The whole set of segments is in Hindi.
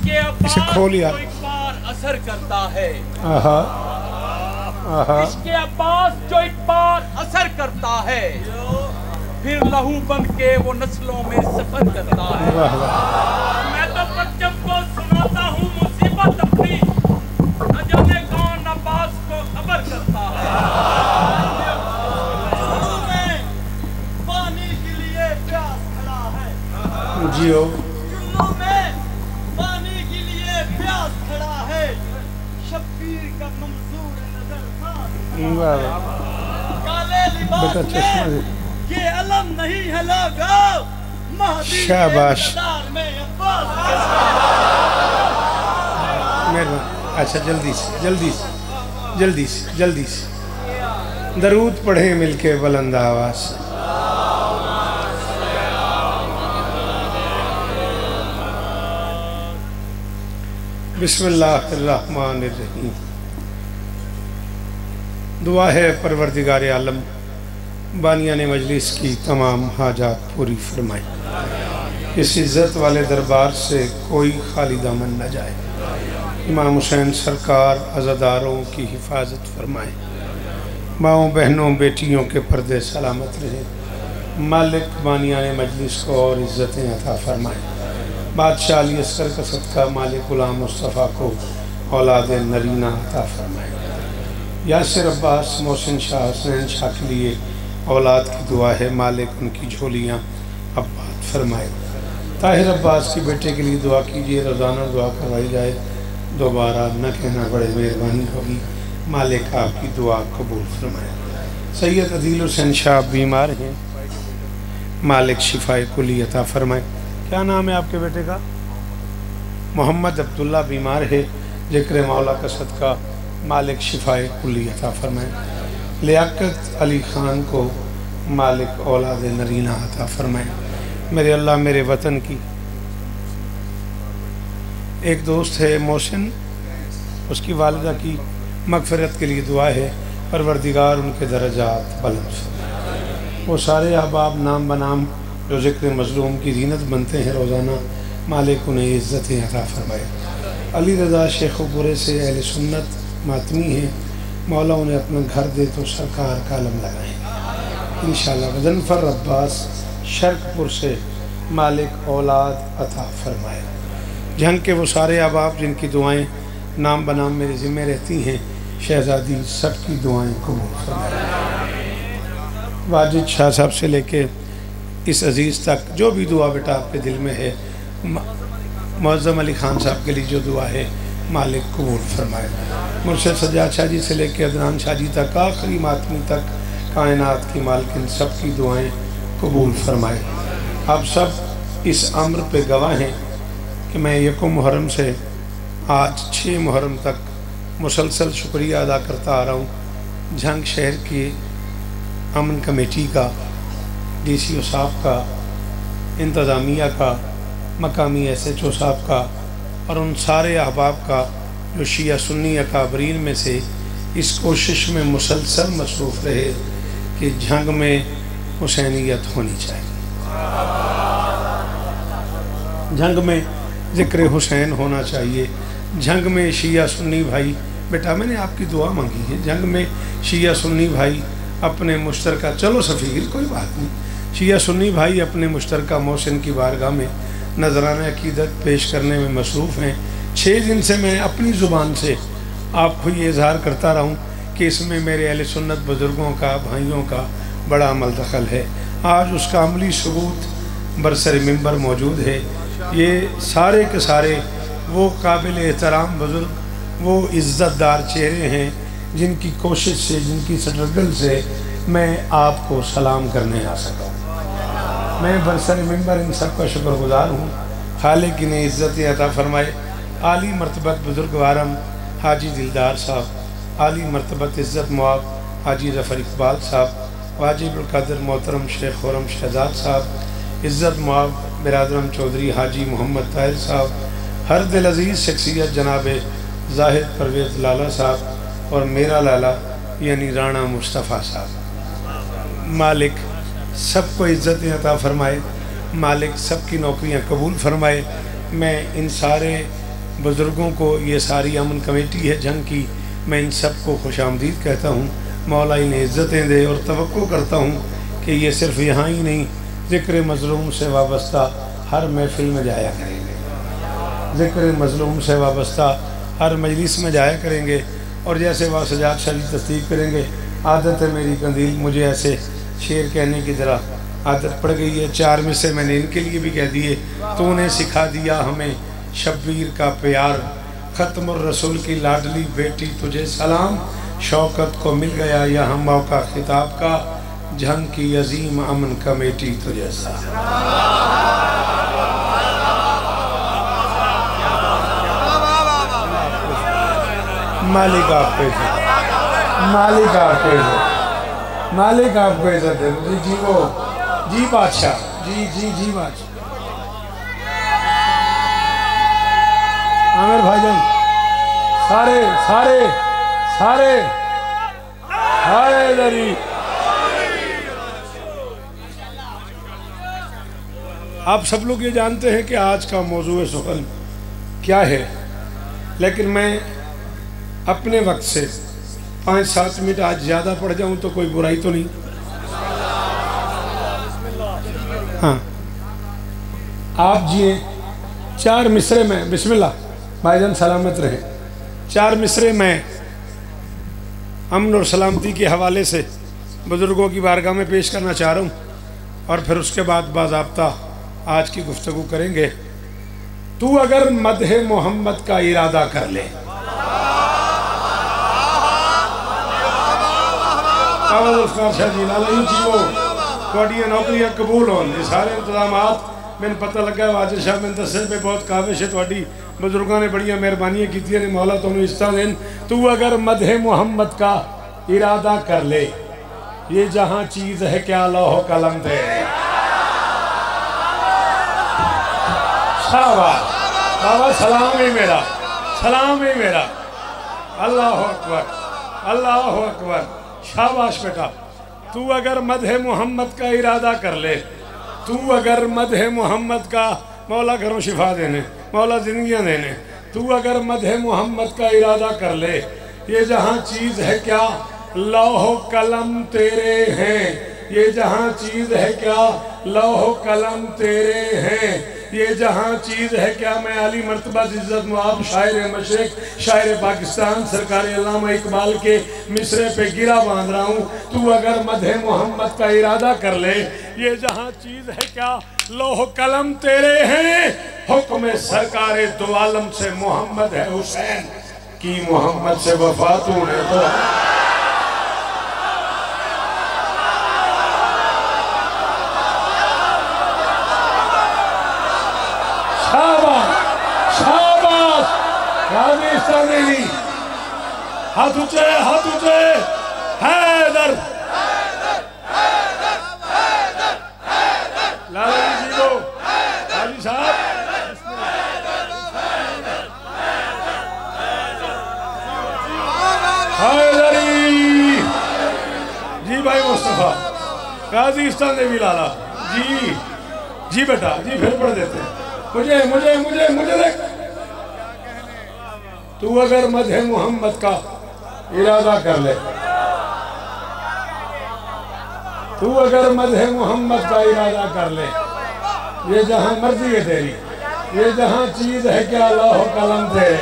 इसे खोल यार। एक बार असर करता है, आहा आहा, इसके अब्बास जो एक बार असर करता है, फिर लहू बन के वो नस्लों में सफर करता है। वाह वाह। मैं तो बच्चों को सुनाता हूँ मुसीबत अपनी, न जाने कौन अब्बास को खबर करता है। पानी के लिए प्यास खड़ा है, जियो चुल्लू में पानी के लिए प्यास खड़ा है, शब्बीर का मंजूर नजर था। वाह वाह। काले लिबास बेटा चश्मा दे। में ये अलम नहीं है लोगो, महदी शाबाश। के इंतजार में अब्बास के मेहरबान। अच्छा जल्दी से जल्दी से जल्दी से जल्दी से दरूद पढ़े मिलके बुलंद आवाज से। बिस्मिल्लाहिर्रहमानिर्रहीम। दुआ है परवरदिगार आलम बानियान मजलिस की तमाम हाजात पूरी फरमाए, इस इज़्ज़त वाले दरबार से कोई खाली दामन न जाए। इमाम हुसैन सरकार अज़ादारों की हिफाजत फरमाए, माओं बहनों बेटियों के पर्दे सलामत रहे। मालिक बानियान मजलिस को और इज़्ज़तें अता फरमाए। बादशाह अली अस्कर का सदका मालिक गुलाम मुस्तफ़ा को औलाद नरीना अता फरमाए। यासिर अब्बास मोहसिन शाह हसनैन शाह के लिए औलाद की दुआ है, मालिक उनकी झोलियाँ अब्बाद फरमाए। ताहिर अब्बास की बेटे के लिए दुआ कीजिए, रोज़ाना दुआ करवाई जाए, दोबारा न कहना बड़े मेहरबानी होगी। मालिक आपकी दुआ कबूल फरमाए। सैयद अदील हुसैन शाह बीमार हैं, मालिक शिफाए कुली अता फरमाए। क्या नाम है आपके बेटे का? मोहम्मद अब्दुल्ला बीमार है, जिक्र मौला का सदका मालिक शिफाए कुली अता फरमाए। लियाकत अली ख़ान को मालिक औलाद नरीना अता फरमाए। मेरे अल्लाह मेरे वतन की एक दोस्त है मोहसिन, उसकी वालिदा की मगफरत के लिए दुआ है, परवरदिगार उनके दर्जात बुलंद फरमाए। वो सारे अहबाब नाम बनाम जो ज़िक्र मज़लूम की ज़ीनत बनते हैं रोज़ाना, मालिक उन्हें इज़्ज़तें अता फरमाए। अली रज़ा शेखपुरे से अहले सुन्नत मातमी हैं, मौला उन्हें अपना घर दे तो सरकार का आलम लगाएँ इंशाअल्लाह। गज़नफ़र अब्बास शर्कपुर से मालिक औलाद अता फरमाए। जंग के वो सारे अहबाब जिनकी दुआएं नाम बनाम मेरे ज़िम्मे रहती हैं, शहज़ादी सबकी दुआएं कबूल फरमाए। वाजिद शाह साहब से लेके इस अज़ीज़ तक जो भी दुआ बेटा आपके दिल में है, मुअज़्ज़म अली ख़ान साहब के लिए जो दुआ है मालिक कबूल फरमाए। मुर्शिद सज्जाद शाह जी से लेके अदनान शाह जी तक, आखिरी मातमी तक कायनात की मालकिन सबकी दुआएं कबूल फरमाए। आप सब इस अम्र पे गवाह हैं कि मैं यकम मुहर्रम से आज 6 मुहर्रम तक मुसलसल शुक्रिया अदा करता आ रहा हूँ झंग शहर की अमन कमेटी का, DCO साहब का, इंतज़ामिया का, मकामी SHO साहब का और उन सारे अहबाब का जो शिया सुन्नी अकाबरीन में से इस कोशिश में मुसलसल मसरूफ़ रहे कि जंग में हुसैनियत होनी चाहिए, जंग में ज़िक्र हुसैन होना चाहिए, जंग में शिया सुन्नी भाई, बेटा मैंने आपकी दुआ मांगी है, जंग में शिया सुन्नी भाई अपने मुश्तरका, चलो सफ़ीर कोई बात नहीं, शिया सुन्नी भाई अपने मुश्तरका मोहसिन की बारगाह में नजराना अकीदत पेश करने में मसरूफ़ हैं। 6 दिन से मैं अपनी ज़ुबान से आपको ये इजहार करता रहूँ कि इसमें मेरे अहले सुन्नत बुज़ुर्गों का, भाइयों का बड़ा अमल दखल है। आज उसका अमली सबूत बरसर मिंबर मौजूद है। ये सारे के सारे वो काबिल एहतराम बुज़ुर्ग, वो इज़्ज़तदार चेहरे हैं जिनकी कोशिश से, जिनकी स्ट्रगल से मैं आपको सलाम करने आ सका। मैं बरसर मिंबर इन सब का शुक्रगुज़ार हूँ। खालिक इन्हें इज़्ज़त अता फरमाए। आली मरतबत बुज़ुर्ग वारम हाजी दिलदार साहब, आली मरतबत इज़्ज़त मुआब हाजी ज़फ़र इकबाल साहब, वाजिबुल क़द्र मोहतरम शेख खुर्रम शहजाद साहब, इज़्ज़त मुआब बिरादरम चौधरी हाजी मोहम्मद ताहिर साहब, हर दिल अज़ीज़ शख्सियत जनाब ज़ाहिद परवेज़ लाला साहब और मेरा लाला यानी राणा मुस्तफ़ा साहब। मालिक सबको इज़्ज़तें अता फ़रमाए, मालिक सबकी नौकरियां कबूल फरमाए। मैं इन सारे बुज़ुर्गों को, ये सारी अमन कमेटी है जंग की, मैं इन सब को खुशामदीद कहता हूँ। मौला इन्हें इज़्ज़तें दे और तवक्को करता हूँ कि ये सिर्फ़ यहाँ ही नहीं, ज़िक्र मज़लूम से वाबस्ता हर महफ़िल में जाया करेंगे, ज़िक्र मज़लूम से वाबस्ता हर मजलिस में जाया करेंगे। और जैसे वह सजाद शाह जी तस्दीक करेंगे, आदत है मेरी कंदील, मुझे ऐसे शेर कहने की ज़रा आदत पड़ गई है। 4 में से मैंने इनके लिए भी कह दिए। तूने सिखा दिया हमें शब्बीर का प्यार, ख़त्मुर रसूल की लाडली बेटी तुझे सलाम, शौकत को मिल गया यहाँ मौका खिताब का, जंग की अजीम अमन कमेटी तुझे सलाम। मालिक आपको इज्जत, मालिक आपको इज्जत, मालिक आपको इज्जत दे। जी जी वो जी बादशाह, जी जी जी बादशाह। आमिर भाईजान, सारे सारे सारे सारे दरी। आप सब लोग ये जानते हैं कि आज का मौजूद सुखन क्या है, लेकिन मैं अपने वक्त से 5-7 मिनट आज ज़्यादा पढ़ जाऊं तो कोई बुराई तो नहीं। हाँ, आप जिए 4 मिसरे में, बिस्मिल्लाह भाईजान सलामत रहे। 4 मिसरे में अमन और सलामती के हवाले से बुज़ुर्गों की बारगाह में पेश करना चाह रहा हूँ और फिर उसके बाद बाज़ाब्ता आज की गुफ्तगू करेंगे। तू अगर मदह मोहम्मद का इरादा कर ले, नौकरियां कबूल हो, सारे इंतजाम मैंने पता लगा वाजिद शाह मैंने दसे पे बहुत काबिश है, थोड़ी बुजुर्गों ने बड़िया मेहरबानियां की ने, मौला तुम इस्ता देन। तू अगर मदह मोहम्मद का इरादा कर ले, ये जहां चीज है क्या लौह कलम दे। शाबाश बाबा, सलाम है मेरा, सलाम है मेरा। अल्लाह अकबर, अल्लाह अकबर, शाबाश बेटा। तू अगर मदह मोहम्मद का इरादा कर ले, तू अगर मदह मोहम्मद का, मौला घरों शिफा देने, मौला जिंदगियां देने। तू अगर मदह मोहम्मद का इरादा कर ले, ये जहां चीज है क्या लौह कलम तेरे हैं, ये जहां चीज है क्या लौह कलम तेरे हैं, ये जहां चीज है क्या। मैं अली मर्तबा इज्जत मुआब शायर मशरिक, शायर पाकिस्तान, सरकार अल्लामा इकबाल के मिसरे पे गिरा बांध रहा हूँ। तू अगर मदह मोहम्मद का इरादा कर ले, ये जहां चीज है क्या लौह कलम तेरे हैं, हुक्म सरकार दो आलम से मोहम्मद है हुसैन की, मोहम्मद से वफा तूने तो। हाथ ऊंचे, हाथ ऊंचे। हैदर, लाला जी को, हाजी साहब, हैदरी जी, भाई मुस्तफा गाजी इस्तान देवी लाला जी, जी बेटा जी, फिर पढ़ देते हैं। मुझे मुझे मुझे मुझे देख। तू अगर मदह मोहम्मद का इरादा कर ले, तू अगर मदह मोहम्मद का इरादा कर ले, ये जहां मर्जी है तेरी, ये जहां चीज है क्या लौह कलम तेरे।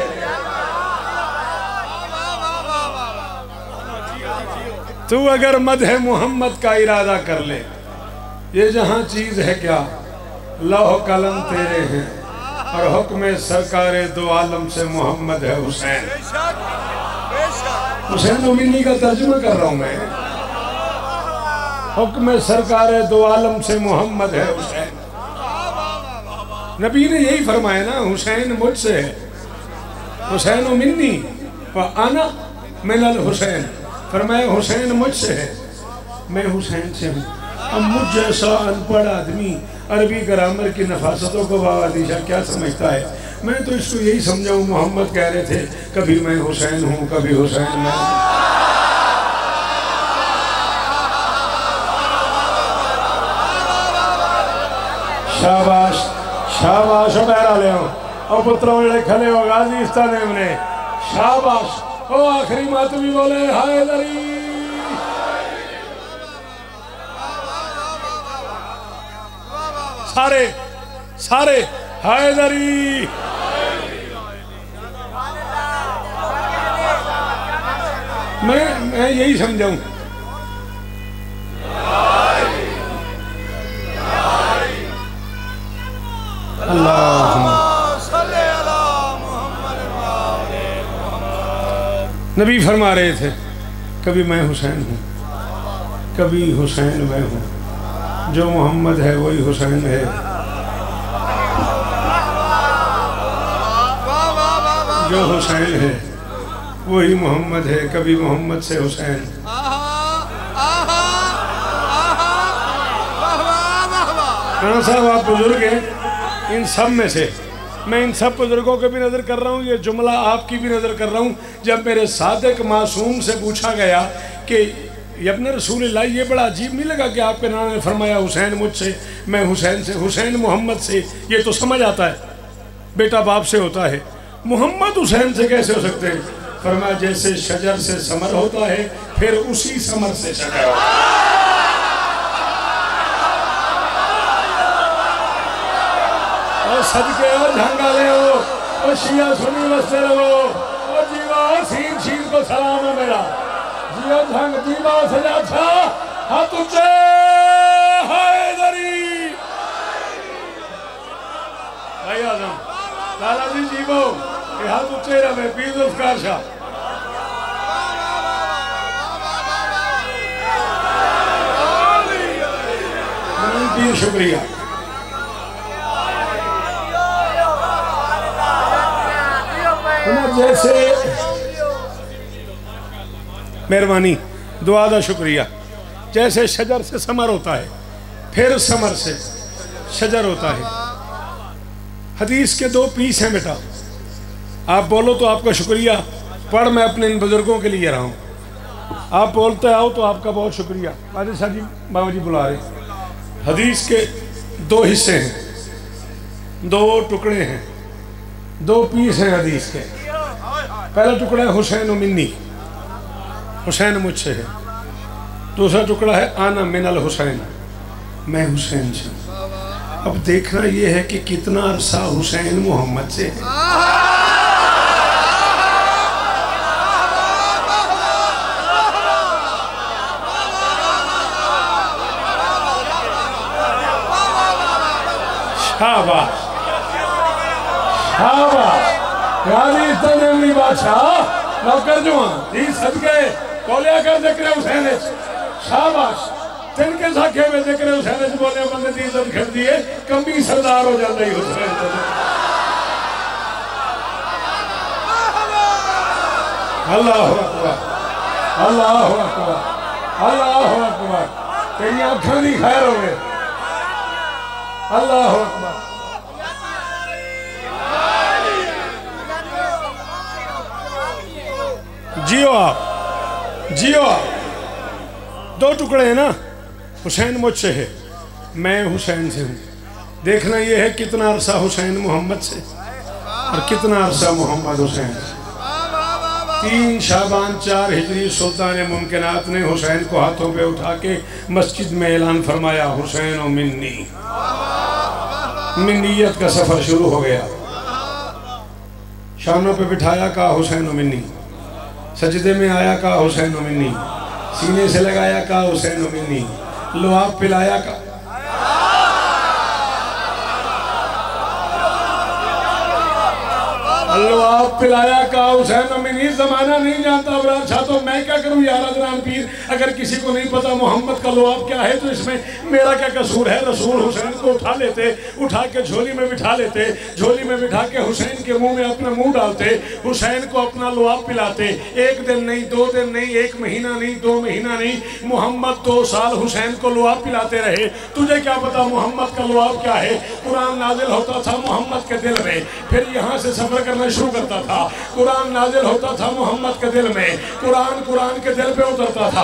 तू अगर मदह मोहम्मद का इरादा कर ले, ये जहां चीज है क्या लौह कलम तेरे हैं, और हुक्म सरकार दो आलम से मोहम्मद है हुसैन। हुसैन उमिनी का तर्जुमा कर रहा हूं मैं। हुक्म सरकार दो आलम से मोहम्मद है हुसैन। नबी ने यही फरमाया ना, हुसैन मुझसे है, हुसैन उमिनी व आना मिनल हुसैन। फरमाया हुसैन मुझसे है, मैं हुसैन से हूँ। अब मुझ जैसा अनपढ़ आदमी अरबी ग्रामर की नफासतों को बाबा क्या समझता है। मैं तो इसको यही समझाऊँ, मोहम्मद कह रहे थे कभी मैं हुसैन हूँ, कभी हुसैन मैं। शाबाश शाबाश, बहरा ले आओ और पुत्रों जड़े खले हो गाजी इस्ताने ने शाबाश ओ आखिरी मातमी बोले हैदरी सारे सारे हैदरी मैं यही समझाऊं नबी फरमा रहे थे कभी मैं हुसैन हूँ कभी हुसैन मैं हूँ जो मोहम्मद है वही हुसैन है जो हुसैन है वही मोहम्मद है कभी मोहम्मद से हुसैन राणा साहब आप बुजुर्ग हैं इन सब में से मैं इन सब बुजुर्गों के भी नज़र कर रहा हूँ ये जुमला आपकी भी नज़र कर रहा हूँ जब मेरे सादिक मासूम से पूछा गया कि इब्न रसूलुल्लाह ये बड़ा अजीब नहीं लगा कि आपके नाना ने फरमाया हुसैन मुझसे मैं हुसैन से हुसैन मोहम्मद से ये तो समझ आता है बेटा बाप से होता है मोहम्मद हुसैन से कैसे हो सकते हैं फरमाया जैसे शजर से समर होता है फिर उसी समर से शजर होता है सदके और झंगाले हो और शिया सुनी बसते रहो और जीवा सीन शीन को सलाम है मेरा जिया झंग जीवा सजा था हाथ ऊंचे हैदरी भाई आजम लाला जी जीवो ये हाथ ऊंचे रहे पीर जुल्फकार शाह शुक्रिया जैसे मेहरबानी दुआ का शुक्रिया जैसे शजर से समर होता है फिर समर से शजर होता है हदीस के दो पीस हैं बेटा आप बोलो तो आपका शुक्रिया पढ़ मैं अपने इन बुजुर्गों के लिए रहा हूँ आप बोलते आओ तो आपका बहुत शुक्रिया बादशाह जी बाबा जी बुला रहे हदीस के दो हिस्से हैं दो टुकड़े हैं दो पीस हैं हदीस के पहला टुकड़ा है हुसैन मिन्नी हुसैन मुझसे है दूसरा टुकड़ा है आना मिनल हुसैन मैं हुसैन से अब देखना यह है कि कितना अरसा हुसैन मोहम्मद से है शाबाश शाबाश गाली बादशाह नौकर जुआन जी सदके बोलिया कर जिक्र हुसैन शाबाश तिनके साखे में जिक्र हुसैन बोले बंदे दी इज्जत कर दिए कमी सरदार हो जाता ही हुसैन अल्लाहु अकबर अल्लाहु अकबर अल्लाहु अकबर तेरी आंखों की खैर हो गए अल्लाहु अकबर जियो आप दो टुकड़े हैं ना हुसैन मुझसे है मैं हुसैन से हूँ देखना यह है कितना अरसा हुसैन मोहम्मद से और कितना अरसा मोहम्मद हुसैन से 3 शाबान 4 हिजरी सुल्तान मुमकिनात ने हुसैन को हाथों पे उठा के मस्जिद में ऐलान फरमाया हुसैन और मिन्नी मिन्नीयत का सफर शुरू हो गया शानों पे बिठाया कहा हुसैन और मिन्नी सजदे में आया का हुसैन मिन्नी सीने से लगाया का हुसैन मिन्नी लुआब पिलाया का लुआब पिलाया का हुसैन मिन्नी जमाना नहीं जानता अबरार शाह तो मैं क्या करूं यार अदनान पीर अगर किसी को नहीं पता मोहम्मद का लुआब क्या है तो इसमें मेरा क्या कसूर है रसूल हुसैन को उठा लेते उठा के झोली में बिठा लेते झोली में बिठा के हुसैन के मुंह में अपना मुंह डालते हुसैन को अपना लुआब पिलाते 1 दिन नहीं 2 दिन नहीं 1 महीना नहीं 2 महीना नहीं मोहम्मद 2 साल हुसैन को लुआब पिलाते रहे तुझे क्या पता मोहम्मद का लुआब क्या है कुरान नाजिल होता था मोहम्मद के दिल में फिर यहाँ से सफर करना शुरू करता था कुरान नाजिल होता था मोहम्मद के दिल में कुरान के दिल पे उतरता था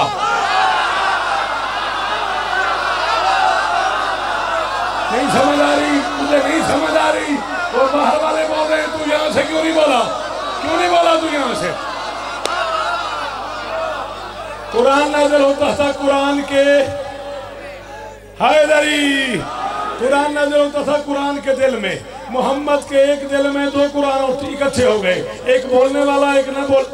नहीं समझ आ रही मुझे नहीं समझ आ रही वो बाहर वाले बोल रहे कुरान नाज़िल होता था कुरान के हैदरी, कुरान नाज़िल होता था कुरान के दिल में। मोहम्मद के एक दिल में दो कुरान इकट्ठे हो गए, एक बोलने वाला एक न बोल।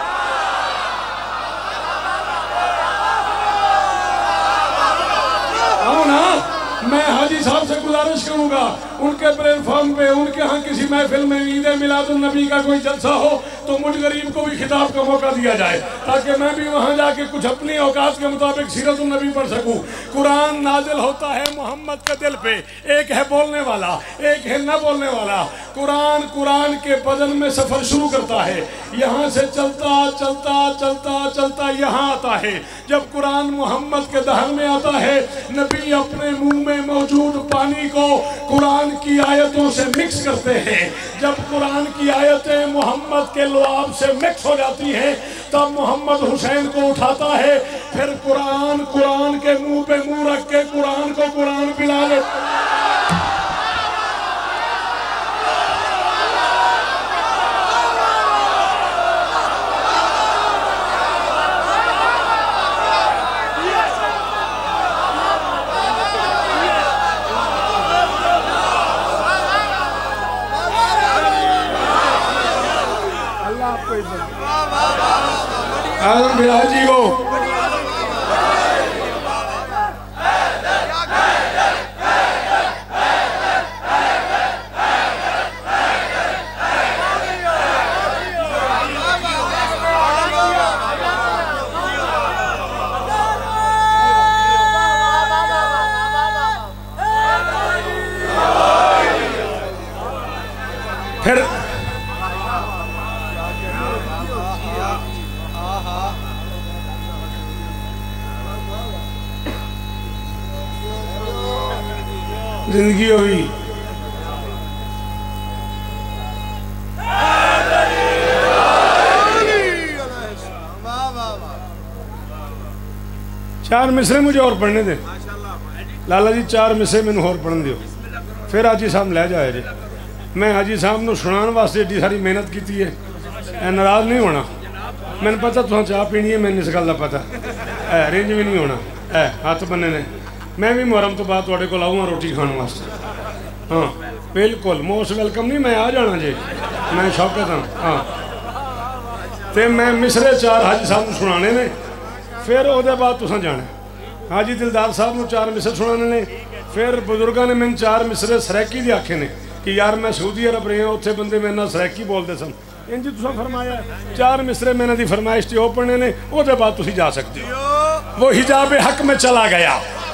आओ ना, मैं हाजी साहब से गुजारिश करूंगा उनके प्लेटफॉर्म पे, उनके यहाँ किसी महफिल में ईद मिलादुन नबी का कोई जलसा हो तो मुझ गरीब को भी खिताब का मौका दिया जाए, ताकि मैं भी वहाँ जाके कुछ अपनी औकात के मुताबिक सीरत नबी पढ़ सकूँ। कुरान नाजिल होता है मोहम्मद के दिल पे, एक है बोलने वाला एक है न बोलने वाला। कुरान के बदन में सफ़र शुरू करता है, यहाँ से चलता चलता चलता चलता यहाँ आता है। जब कुरान मोहम्मद के दहन में आता है, नबी अपने मुंह में मौजूद पानी को कुरान की आयतों से मिक्स करते हैं। जब कुरान की आयतें मोहम्मद के लुआब से मिक्स हो जाती हैं, तब मोहम्मद हुसैन को उठाता है, फिर कुरान के मुंह पे मुंह रख के कुरान को कुरान पिला लेता है। आजम बिलाल जी को फिर जिंदगी हुई। चार मिसरे मुझे और पढ़ने दे लाला जी, चार मिसरे मैनू और पढ़न दियो, फिर हाजी साहब लै जाए जे। मैं हाजी साहब नू सुनाने वास्ते एडी सारी मेहनत की है, नाराज नहीं होना। मैंने पता तुम चाह पीनी है, मैंने इस गल का पता है, रेंज भी नहीं होना है, हाथ बने ने। मैं भी मुहर्रम तो बाद तुहाडे कोल आऊँगा रोटी खाने वास्ते। हाँ बिल्कुल मोस्ट वेलकम, नहीं मैं आ जाना जे, मैं शौकत हाँ। हाँ तो मैं मिसरे चार हाजी साहब को सुनाने ने, फिर वो बाद तुसां जाना। हाजी दिलदार साहब को चार मिसरे सुनाने ने, फिर बुजुर्गों ने मैंने चार मिसरे सरैकी दे आखे ने कि यार मैं सऊदी अरब रहा, उत्थे बंदे मेरे नाल सरैकी बोलते सन, इंज तुसां फरमाया। चार मिसरे मैंने दी फरमाइश ते ओ पढ़ने ने, वो बाद तुसीं जा सकते हो। वो हिजाब हक में चला गया,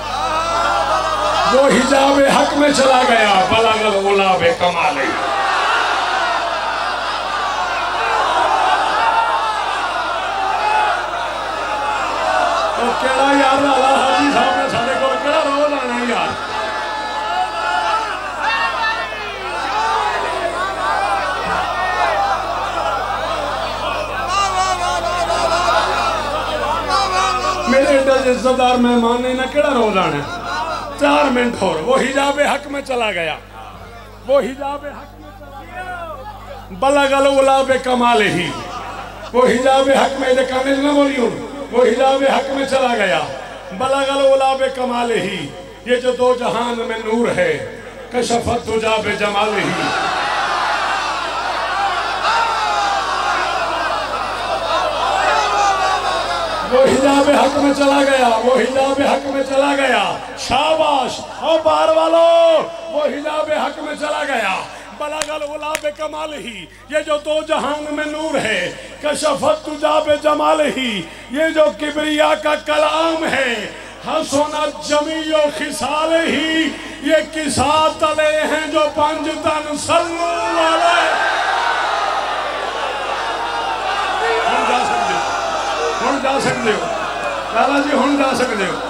वो हिजाब हक में चला गया, बलगल गुलाब कमाले। तो केड़ा यार लाला हाजी साहब ने साडे कोल केड़ा रोज आना यार। मेरे एडे इज्जतदार मेहमान ने ना केड़ा रोज आना। 4 मिनट और, वो हिजाब हक में चला गया, वो हिजाब हक में चला गया, बलगल गुलाब कमाले ही। वो हिजाब हक में काने ना बोली हूँ, वो हिजाब हक में चला गया, बलगल गुलाब कमाले ही। ये जो दो जहान में नूर है, कशफत तुजाब जमाले ही। वो हिजाब हक में चला गया, वो हिजाब हक में चला गया। शाबाश और बार वालों, वो हिजाब हक में चला गया, बलगल गुलाब कमाल ही। ये जो दो जहान में नूर है, कशफत तुजाब जमाल ही। ये जो किबरिया का कलाम है, हसना जमीयो खिसाल ही। ये किसा तले हैं जो पंज तन सल्लु अलैहि। हुण जा सकते हो लाला जी, हुण जा सकते हो।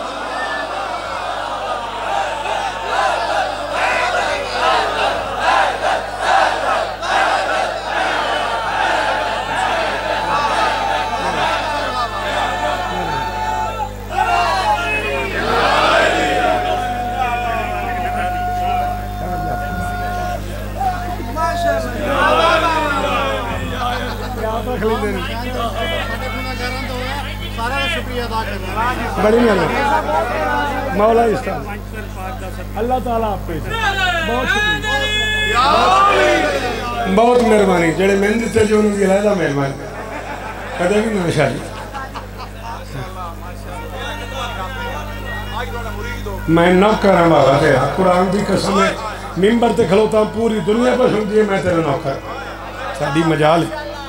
बड़ी मेहनत मौला इस अल्लाह ताला आप पे बहुत शुक्रिया बहुत मेहरबानी जेड़े मैंने दिते जो उन्होंने अलहदा मेहरबानी कदे भी ना शाही मैं नौकर हाँ बाबा तेरा कुरान की कसम है मिंबर ते खलोता पूरी दुनिया पर सुनती है मैं तेरा नौकर साड़ी मजाल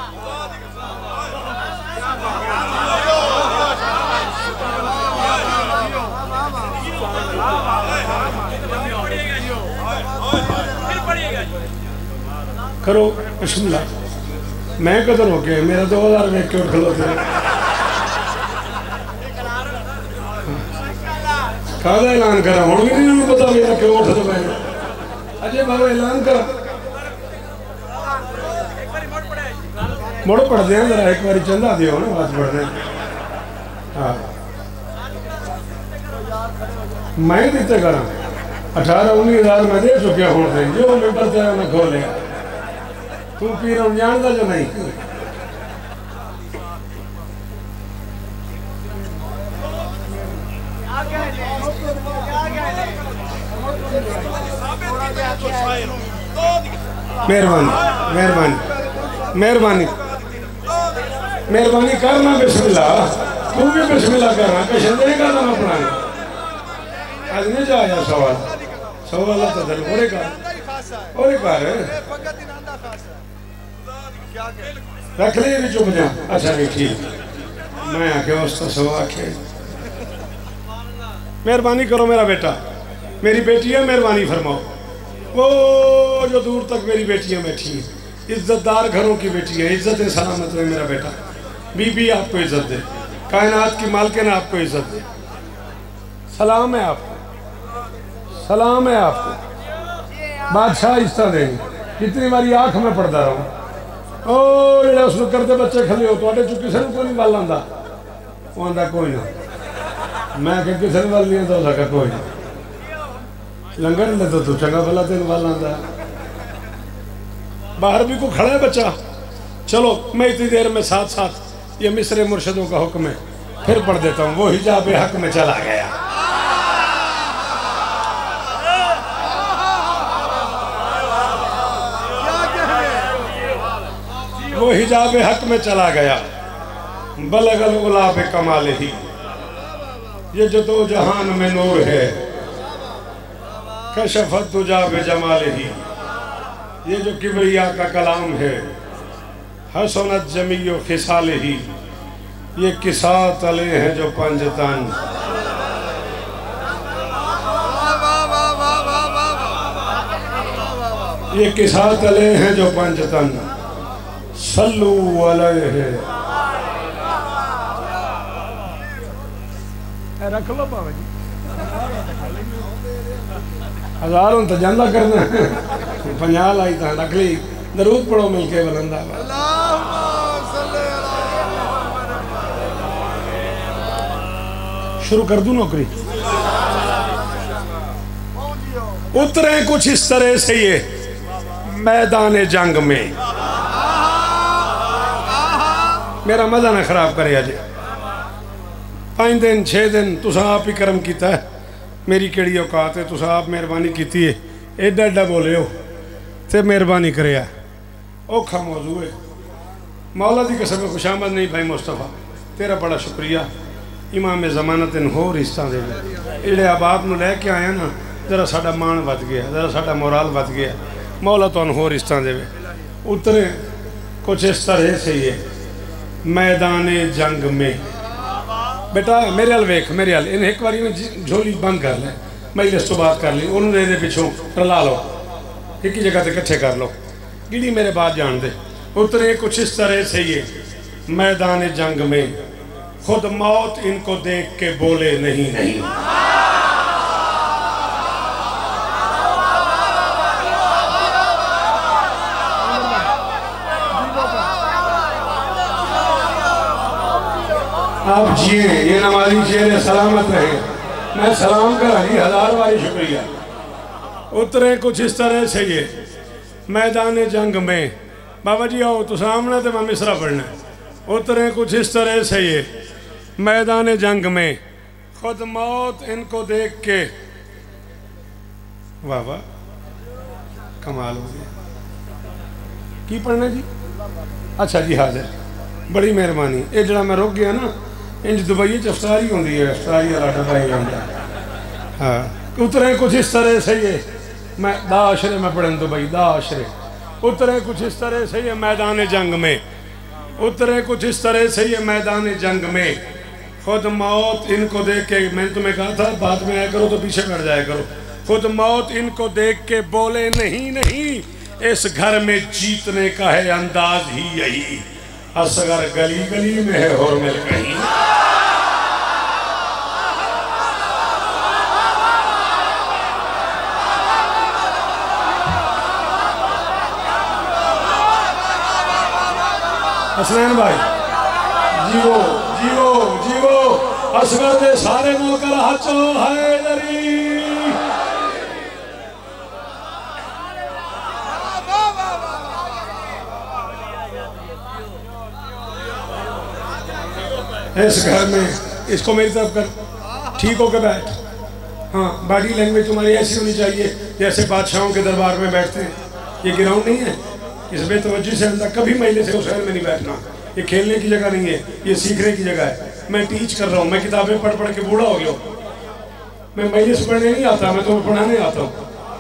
करो बिस्मिल्लाह मैं कदर हो गया मेरा 2000 वेख के खलोते कादा ऐलान करा हूँ भी नहीं पता मेरा क्यों उठते मैं अजय बाबा ऐलान कर मुड़ पढ़ते हैं जरा एक बार चंदा दियो ना बात पढ़ने हाँ मैं दिते करा 18-19 मैं दे चुकिया हूँ जो मेंबर तेरा मैं खो लिया तू पीर जानता जो नहीं मेहरबानी मेहरबानी मेहरबानी मेहरबानी करना बिस्मिल्लाह तू भी बिस्मिल्लाह करना पेशन देगा ना अपना आज नहीं जाया सवाल तो दिल और कार रख ले भी चुप जा अच्छा नहीं ठीक मैं आके उस तो सवा आखे मेहरबानी करो मेरा बेटा मेरी बेटी है मेहरबानी फरमाओ वो जो दूर तक मेरी बेटियां बैठी हैं इज्जतदार घरों की बेटी है इज्जत सलामत है मेरा बेटा बीबी आपको इज्जत दे कायनात की मालकिन आपको इज्जत दे सलाम है आपको सलाम है आपको बादशाह इज्जत देंगे कितनी बारी आँख में पड़ता रहा ओ जो उसमें करते बच्चे खले हो तो चुकी किसी को नहीं वल आंदा वो आंदा कोई ना मैं क्या किसी ने वल नहीं आता लगा कोई ना लंगर ले तो तू चंगा भला तेन वल आंदा बाहर भी को खड़ा है बच्चा चलो मैं इतनी देर में साथ साथ ये मिस्र मुर्शदों का हुक्म है फिर पढ़ देता हूँ वो हिजाब हक में चला गया वो हिजाब हक में चला गया बलगल उला पे कमाल ही ये जो दो जहान में नूर है कशफत तुजा बे जमाल ही ये जो किबरिया का कलाम है हसनत जमीयो खिसाल ही ये किसा तले हैं जो पंजतन ये किसा तले हैं जो पंजतन सल्लू अलैहि रख लो बाबा जी हजारों तो जाना करना 50 लाई तो रख ली दरूद पढ़ो मिलके बुलंदा शुरू कर दूं नौकरी उतरे कुछ इस तरह से ये मैदान जंग में मेरा मजा ना खराब करे अज 5 दिन 6 दिन तुसा आप ही कर्म किया है मेरी केड़ी औकात है तुसा आप मेहरबानी की है एडा एडा बोले हो तो मेहरबानी करे औखा मौजू है मौला की कसम खुशामद नहीं भाई मुस्तफा तेरा बड़ा शुक्रिया इमाम जमानत इन होर हिस्सा दे जेड़े अहबाब नूं लैके आया ना जरा साडा मान वध गया जरा साडा मोराल वध गया मौला तुहानूं होर हिस्सा देवे उतरे कुछ इस तरह से ही है मैदान जंग में बेटा मेरे हल वेख मेरे हल इन्हें एक बार झोली बंद कर ले मैं इस तो बात कर ली उन्होंने पिछों रला लो एक ही जगह से इकट्ठे कर लो गिड़ी मेरे बात जान दे उतरे कुछ इस तरह से ये मैदान जंग में खुद मौत इनको देख के बोले नहीं नहीं आप जिए ये नमाजी चेहरे सलामत रहे मैं सलाम करा जी 1000 बारी शुक्रिया उतरे कुछ इस तरह से ये मैदान जंग में बाबा जी आओ तो सामने तो मैं मिसरा पढ़ना उतरे कुछ इस तरह से ये मैदान जंग में खुद मौत इनको देख के, वाह वाह कमाल हो गया। की पढ़ना जी? अच्छा जी हाजिर, बड़ी मेहरबानी। ये जरा मैं रुक गया ना, इंज दुबई च अफतारी होंगी है, अफतारी वाला डब्बा ही होंगे। हाँ उतरे कुछ इस तरह से ही है, मैं दाशरे में पढ़न दुबई दाशरे, उतरे कुछ इस तरह से ही है मैदान जंग में, उतरे कुछ इस तरह से ही है मैदान जंग में, खुद मौत इनको देख के, मैंने तुम्हें कहा था बाद में आया करो तो पीछे बैठ जाया करो, खुद मौत इनको देख के बोले नहीं नहीं, इस घर में जीतने का है अंदाज ही यही, असगर गली गली में है और मिल कहीं। हसनैन भाई जीवो जीवो जीवो, असगर दे सारे नौकर हाचो हैदरी। इस घर में इसको मेरी तरफ कर, ठीक होकर बैठ। हाँ बॉडी लैंग्वेज तुम्हारी ऐसी होनी चाहिए जैसे बादशाहों के दरबार में बैठते हैं। ये ग्राउंड नहीं है, इस बेतवज्जी से अंदर कभी महीने से उस में नहीं बैठना। ये खेलने की जगह नहीं है, ये सीखने की जगह है। मैं टीच कर रहा हूँ, मैं किताबें पढ़ पढ़ के बूढ़ा हो गया हूँ। मैं महीने से पढ़ने नहीं आता, मैं तुम्हें पढ़ाने आता हूँ।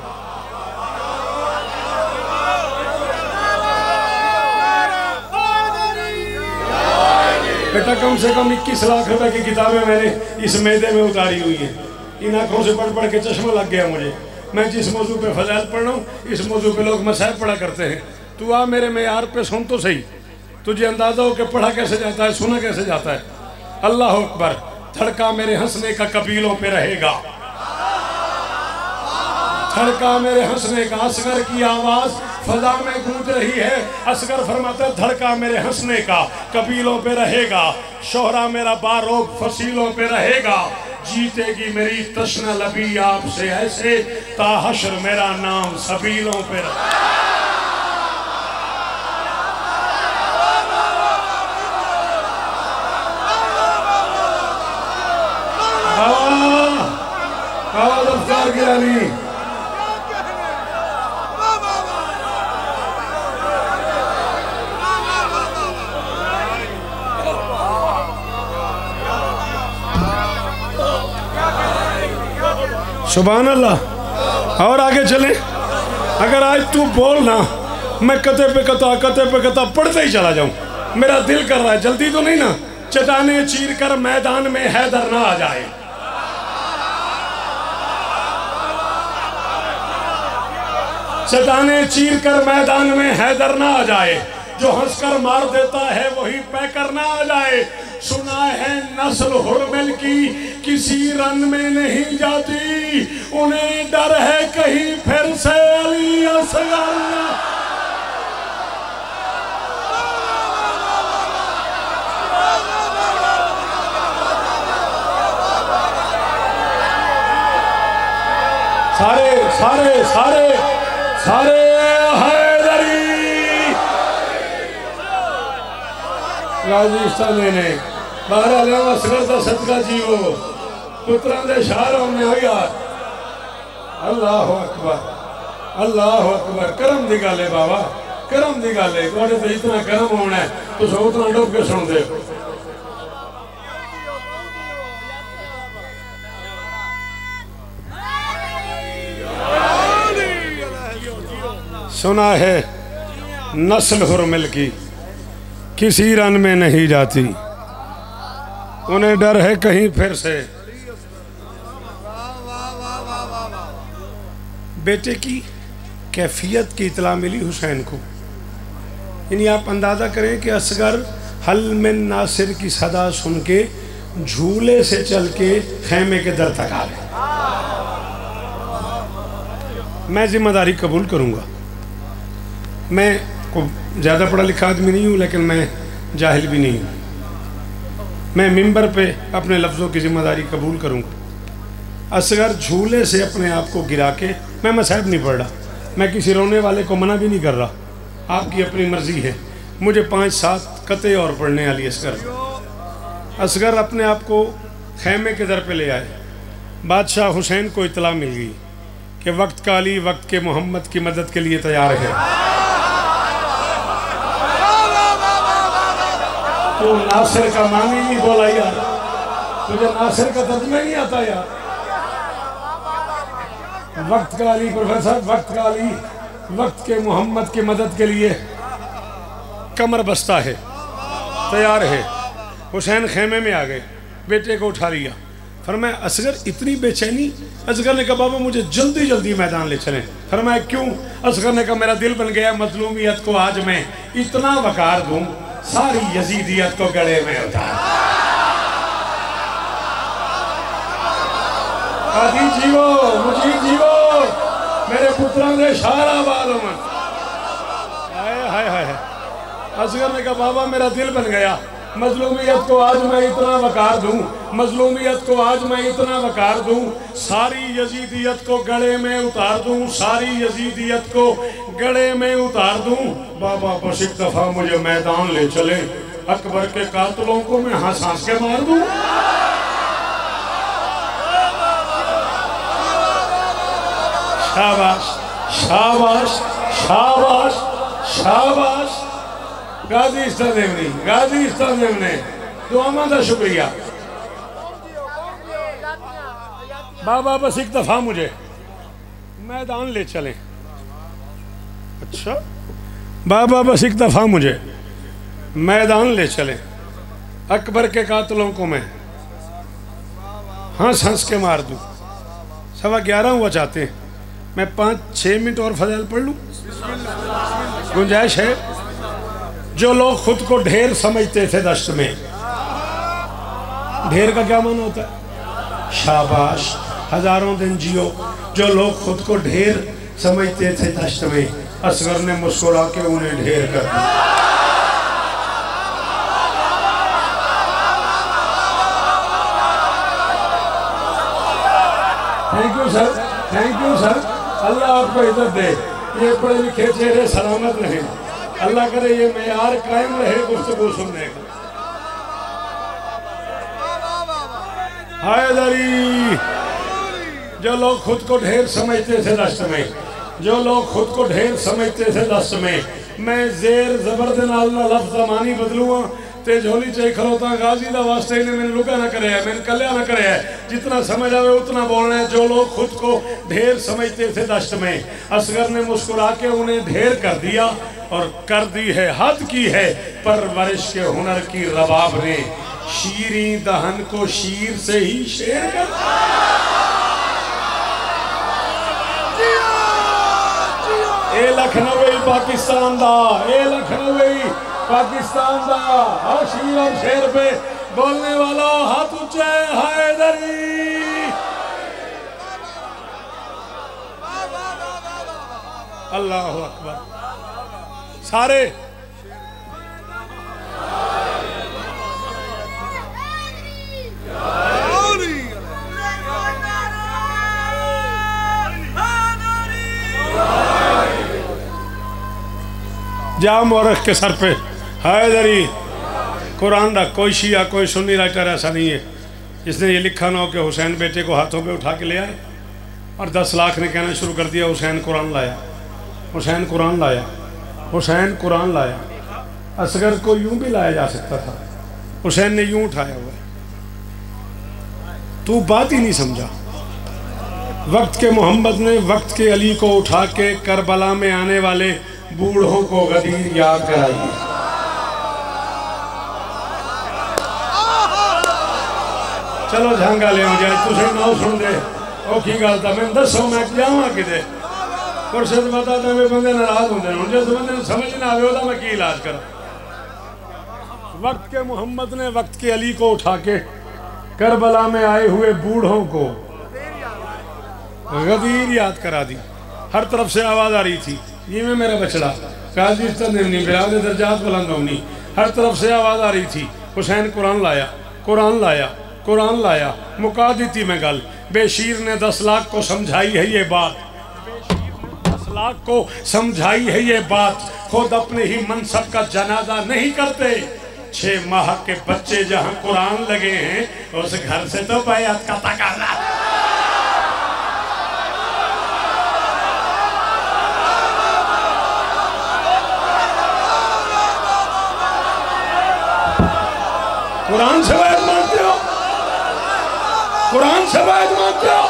बेटा कम से कम 21 लाख रुपए की किताबें मैंने इस मैदे में उतारी हुई है। इन आंखों से पढ़ पढ़ के चश्मा लग गया मुझे। मैं जिस मौजू पे फजाइल पढ़ रहा हूँ, इस मौजू पे लोग मसाइल पढ़ा करते हैं। तू आ मेरे मेयार पे सुन तो सही, तुझे अंदाजा हो कि पढ़ा कैसे जाता है, सुना कैसे जाता है। अल्लाह अकबर, धड़का मेरे हंसने का कबीलों पे रहेगा, धड़का मेरे हंसने का, असगर की आवाज फजा में गूंज रही है। असगर फरमाता है धड़का मेरे हंसने का कबीलों पे रहेगा, शोहरा मेरा बारोब फसीलों पे रहेगा, जीतेगी मेरी तशना लबी आपसे ऐसे, ताहशर मेरा नाम सबीलों पे रहेगा। गिरानी सुभान अल्लाह। और आगे चले, अगर आज तू बोल ना, मैं कते पे कता पढ़ते ही चला जाऊं। मेरा दिल कर रहा है, जल्दी तो नहीं ना, चट्टाने चीर कर मैदान में हैदर ना आ जाए। चट्टाने चीर कर मैदान में हैदर ना आ जाए, जो हंसकर मार देता है वही पैकर ना आ जाए। सुना है नस्ल हुरमिल की किसी रन में नहीं जाती, उन्हें डर है कहीं फिर से अली असगर। सारे सारे सारे सारे हैदरी राजस्थान ने बारह लिया असगर का सदका जीवो, पुत्रा दे शारों में हो यार। अल्लाह अकबर, अल्लाह अकबर। करम दी गल है बाबा, करम दी गल है। थोड़े तो इतना करम होना है, तुम उतना डुब के सुन दे। सुना है नस्ल हुरमिल की किसी रन में नहीं जाती, उन्हें डर है कहीं फिर से। बेटे की कैफियत की इतला मिली हुसैन को, यानी आप अंदाज़ा करें कि असगर हल मिन नासिर की सदा सुन के झूले से चल के खैमे के दर तक आ गए। मैं जिम्मेदारी कबूल करूँगा। मैं को ज़्यादा पढ़ा लिखा आदमी नहीं हूँ, लेकिन मैं जाहिल भी नहीं हूँ। मैं मिंबर पे अपने लफ्ज़ों की जिम्मेदारी कबूल करूँगा। असगर झूले से अपने आप को गिरा के, मैं मसाइब नहीं पढ़ रहा, मैं किसी रोने वाले को मना भी नहीं कर रहा, आपकी अपनी मर्ज़ी है। मुझे 5-7 कते और पढ़ने वाली असगर, असगर अपने आप को खैमे के दर पे ले आए। बादशाह हुसैन को इतला मिल गई कि वक्त का अली वक्त के मोहम्मद की मदद के लिए तैयार है। तो नासिर का मानी नहीं बोला यार, तुझे नासिर का तर्जुमा नहीं आता यार। वक्त का अली प्रोफेसर, वक्त का अली वक्त के मोहम्मद की मदद के लिए कमर बस्ता है, तैयार है। हुसैन खेमे में आ गए, बेटे को उठा लिया। फरमाया असगर इतनी बेचैनी? असगर ने कहा बाबा मुझे जल्दी जल्दी मैदान ले चलें। फरमाया क्यों? असगर ने कहा मेरा दिल बन गया मजलूमियत को आज मैं इतना वकार दूं, सारी यजीदियत को गले में उतार। आदि जीवो मुझे जीवो मेरे पुत्रों के शारा बालों में। हाय हाय हाय। असगर ने कहा बाबा मेरा दिल बन गया, मजलूमियत को आज मैं इतना वकार दूं, मजलूमियत को आज मैं इतना वकार दूं, सारी यजीदियत को गले में उतार दूं, सारी यजीदियत को गले में उतार दूं। बाबा बस एक दफा मुझे मैदान ले चले, अकबर के कातलों को मैं हंस हंस के मार दूं। शाबाश शाबाश शाबाश शाबाश। गाजी इस्तादेव ने, गाजी इस्तादेव ने दुआमा का शुक्रिया। बाबा बस एक दफा मुझे मैदान ले चलें। अच्छा बाबा बस एक दफा मुझे मैदान ले चलें, अकबर के कातलों को मैं हंस हंस के मार दूं। 11:15 हुआ चाहते हैं, मैं 5-6 मिनट और फजाइल पढ़ लूं, गुंजाइश है? जो लोग खुद को ढेर समझते थे दश्त में, ढेर का क्या माना होता है? शाबाश, हजारों दिन जियो। जो लोग खुद को ढेर समझते थे दश्त में, असगर ने मुस्कुरा के उन्हें ढेर कर दिया। Thank you sir, thank you sir. अल्लाह आपको इज्जत दे, ये पढ़े लिखे चेहरे सलामत रहे, अल्लाह करे ये मेयार कायम रहे गुफ्तगू सुनने का। हैदरी। जो लोग खुद को ढेर समझते थे दश्त में, जो लोग खुद को ढेर समझते थे दश्त में, मैं जेर जबर दे नाल ना लफ्ज़ ज़मानी बदलूँगा ते झोली चे खलोता गाजी दा वास्ते ने मैंने लुका ना करे, मैंने कल्या ना करे, जितना समझ आवे उतना बोलना है। जो लोग खुद को ढेर समझते थे दश्त में, असगर ने मुस्कुरा के उन्हें ढेर कर दिया और कर दी है हद की है परवरिश के हुनर की रबाब ने, शीरी दहन को शीर से ही शेर कर। ए लखनवी पाकिस्तान दा, ए लखनवी पाकिस्तान दा, हर शीर और शेर पे बोलने वाला हाथ ऊंचे। हैदरी। अल्लाह अकबर। सारे जाम औरख के सर पे हैदरी। कुरान का कोई शिया कोई सुन्नी राइटर ऐसा नहीं है जिसने ये लिखा ना हो कि हुसैन बेटे को हाथों पे उठा के ले आए और 10 लाख ने कहना शुरू कर दिया हुसैन कुरान लाया, हुसैन कुरान लाया, हुसैन कुरान लाया। असगर को यूं भी लाया जा सकता था, हुसैन ने यूं उठाया हुआ है। तू बात ही नहीं समझा। वक्त के मोहम्मद ने वक्त के अली को उठा के करबला में आने वाले बूढ़ों को गदीर याद कराई। चलो झांगा ले जाए तुझे ना सुन दे औखी गल तो मैं दसो मैं जावा कि कुर्शद बता तो मैं बंदे नाराज होंगे हूँ जिस बंदे समझ ना आवे ओदा मैं की इलाज करा। वक्त के मोहम्मद ने वक्त के अली को उठा के करबला में आए हुए बूढ़ों को गदीर याद करा दी। हर तरफ से आवाज आ रही थी, ये में मेरा बछड़ा काजी बिराद दर्जात बुलंद होनी। हर तरफ से आवाज आ रही थी, हुसैन कुरान लाया, कुरान लाया, कुरान लाया। मुका दी थी मैं गल। बेशीर ने 10 लाख को समझाई है ये बात, 10 लाख को समझाई है ये बात। खुद अपने ही मनसब का जनाजा नहीं करते, 6 माह के बच्चे जहां कुरान लगे हैं उस घर से तो बैत का तकाजा। कुरान से बैत मानते हो? कुरान से बैत मानते हो?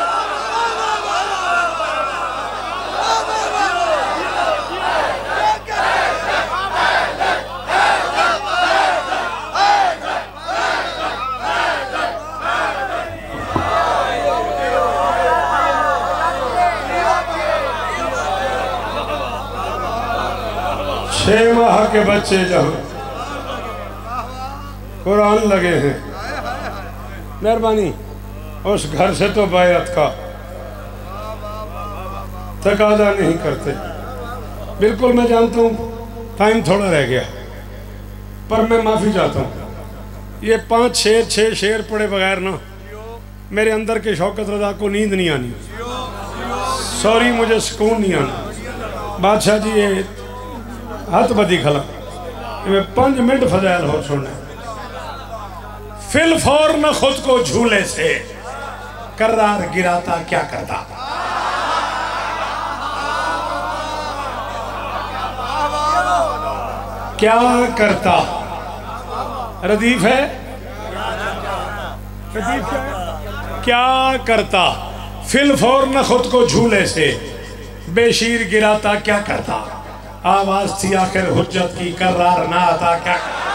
छह माह के बच्चे जहां कुरान लगे हैं, मेहरबानी उस घर से तो बैत का तकाजा नहीं करते। बिल्कुल मैं जानता हूँ टाइम थोड़ा रह गया, पर मैं माफ़ी चाहता हूँ। ये 5 शेर 6 शेर पढ़े बगैर ना मेरे अंदर के शौकत रजा को नींद नहीं आनी, सॉरी मुझे सुकून नहीं आना। बादशाह जी ये हाथ बदी खला 5 मिनट फजाइल हो सुनना। फिल फौर न खुद को झूले से कर्रार गिराता क्या करता। क्या करता रदीफ है, रदीफ क्या करता। फिल फौर न खुद को झूले से बेशीर गिराता क्या करता। आवाज थी आखिर हुज्जत की कर्रार ना आता क्या।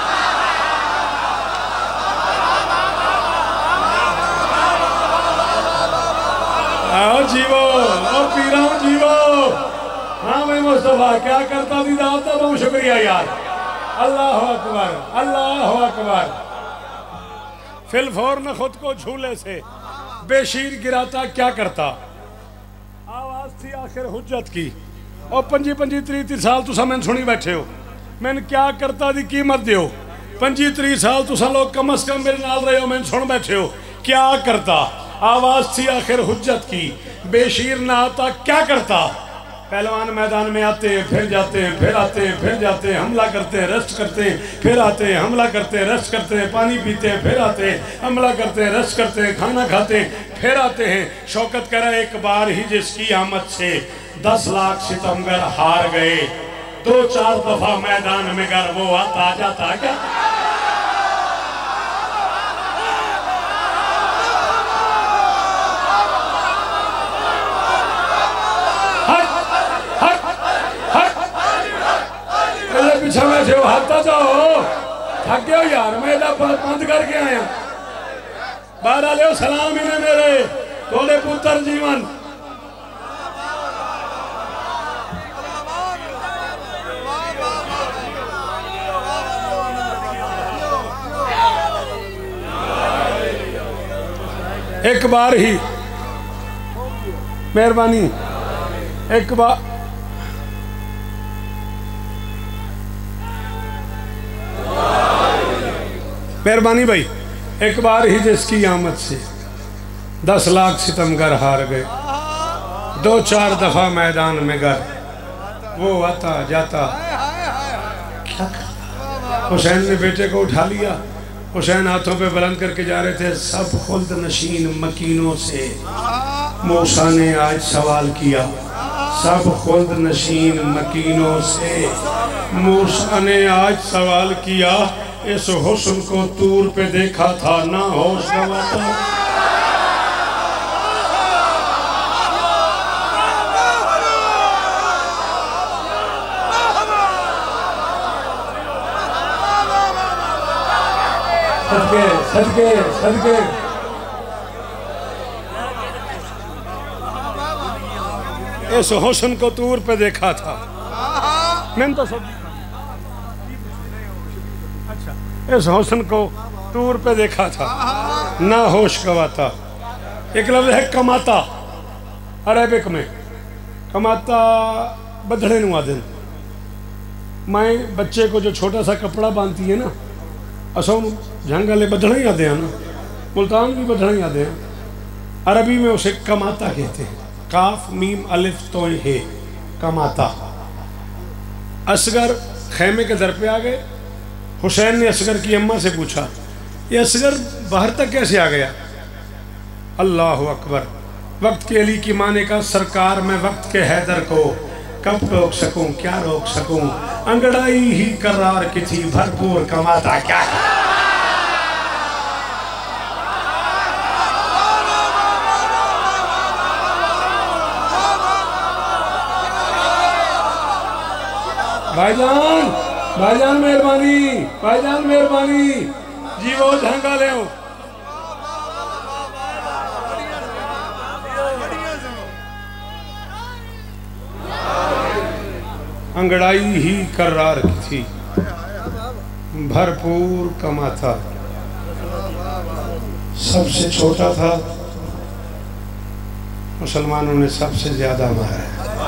आओ जीवो, ओ पीरा जीवो। हाँ मैं मुस्तफा क्या करता थी दाता, बहुत शुक्रिया यार। अल्लाह अकबर, अल्लाह अकबर। फिल फौर न खुद को झूले से बेशीर गिराता क्या करता। आवाज थी आखिर हुज्जत की। और 25-30 साल तुसा मैंने सुनी बैठे हो, मैंने क्या करता दी कीमत दियो। 25-30 साल तुसा लोग कम अज कम मेरे नाल रहे हो, मैंने सुन बैठे हो क्या करता। आवाज थी आखिर हुज्जत की, बेशीर ना आता क्या करता। पहलवान मैदान में आते हैं फिर जाते हैं, फिर आते हैं फिर जाते हैं, हमला करते हैं रेस्ट करते हैं, फिर आते हैं हमला करते हैं रेस्ट करते हैं, पानी पीते हैं फिर आते हैं, हमला करते हैं रेस्ट करते हैं, खाना खाते हैं फिर आते हैं। शौकत कह रहा एक बार ही जिसकी आमद से 10 लाख सितमगर हार गए, 2-4 दफा मैदान में गर वो आता जाता क्या। पीछे बैठे हो हाथ जाओ, थक गए हो यार, मैं बंद करके आया। बाहर आ लो, सलाम इन्हें मेरे थोड़े पुत्र जीवन। एक बार ही मेहरबानी, एक बार मेहरबानी भाई, एक बार ही जिसकी आमद से 10 लाख सितमगर हार गए, 2-4 दफा मैदान में गर वो आता जाता क्या करता। हुसैन ने बेटे को उठा लिया, हुसैन हाथों पे बुलंद करके जा रहे थे। सब खुल्द नशीन मकीनों से मूसा ने आज सवाल किया, सब खुल्द नशीन मकीनों से मूसा ने आज सवाल किया। इस हुस्न को तूर पे देखा था ना होश गंवाता। सदके सदके सदके इस हुस्न को तूर पे देखा था। मैंने तो सब इस हुस्न को तूर पे देखा था ना होश गवाता। एक लफ्ज़ है कमाता, अरेबिक में कमाता बधड़े नु आदन। मैं बच्चे को जो छोटा सा कपड़ा बांधती है ना, असों जंग वाले बधड़े ही आते हैं ना, मुल्तान भी बधड़े ही आते हैं। अरबी में उसे कमाता कहते हैं, काफ मीम अलिफ तो है कमाता। असगर खेमे के दर पे आ गए, हुसैन ने असगर की अम्मा से पूछा, ये असगर बाहर तक कैसे आ गया? अल्लाह अकबर। वक्त के अली की माँ ने कहा, सरकार मैं वक्त के हैदर को कब रोक सकूं, क्या रोक सकूं, अंगड़ाई ही करार की थी, भरपूर कमाता क्या। भाईजान, भाईजान मेहरबानी, भाईजान मेहरबानी जी, वो झंगा ले हो। अंगड़ाई ही करार की थी, भरपूर कमा था, सबसे छोटा था, मुसलमानों ने सबसे ज्यादा मारा।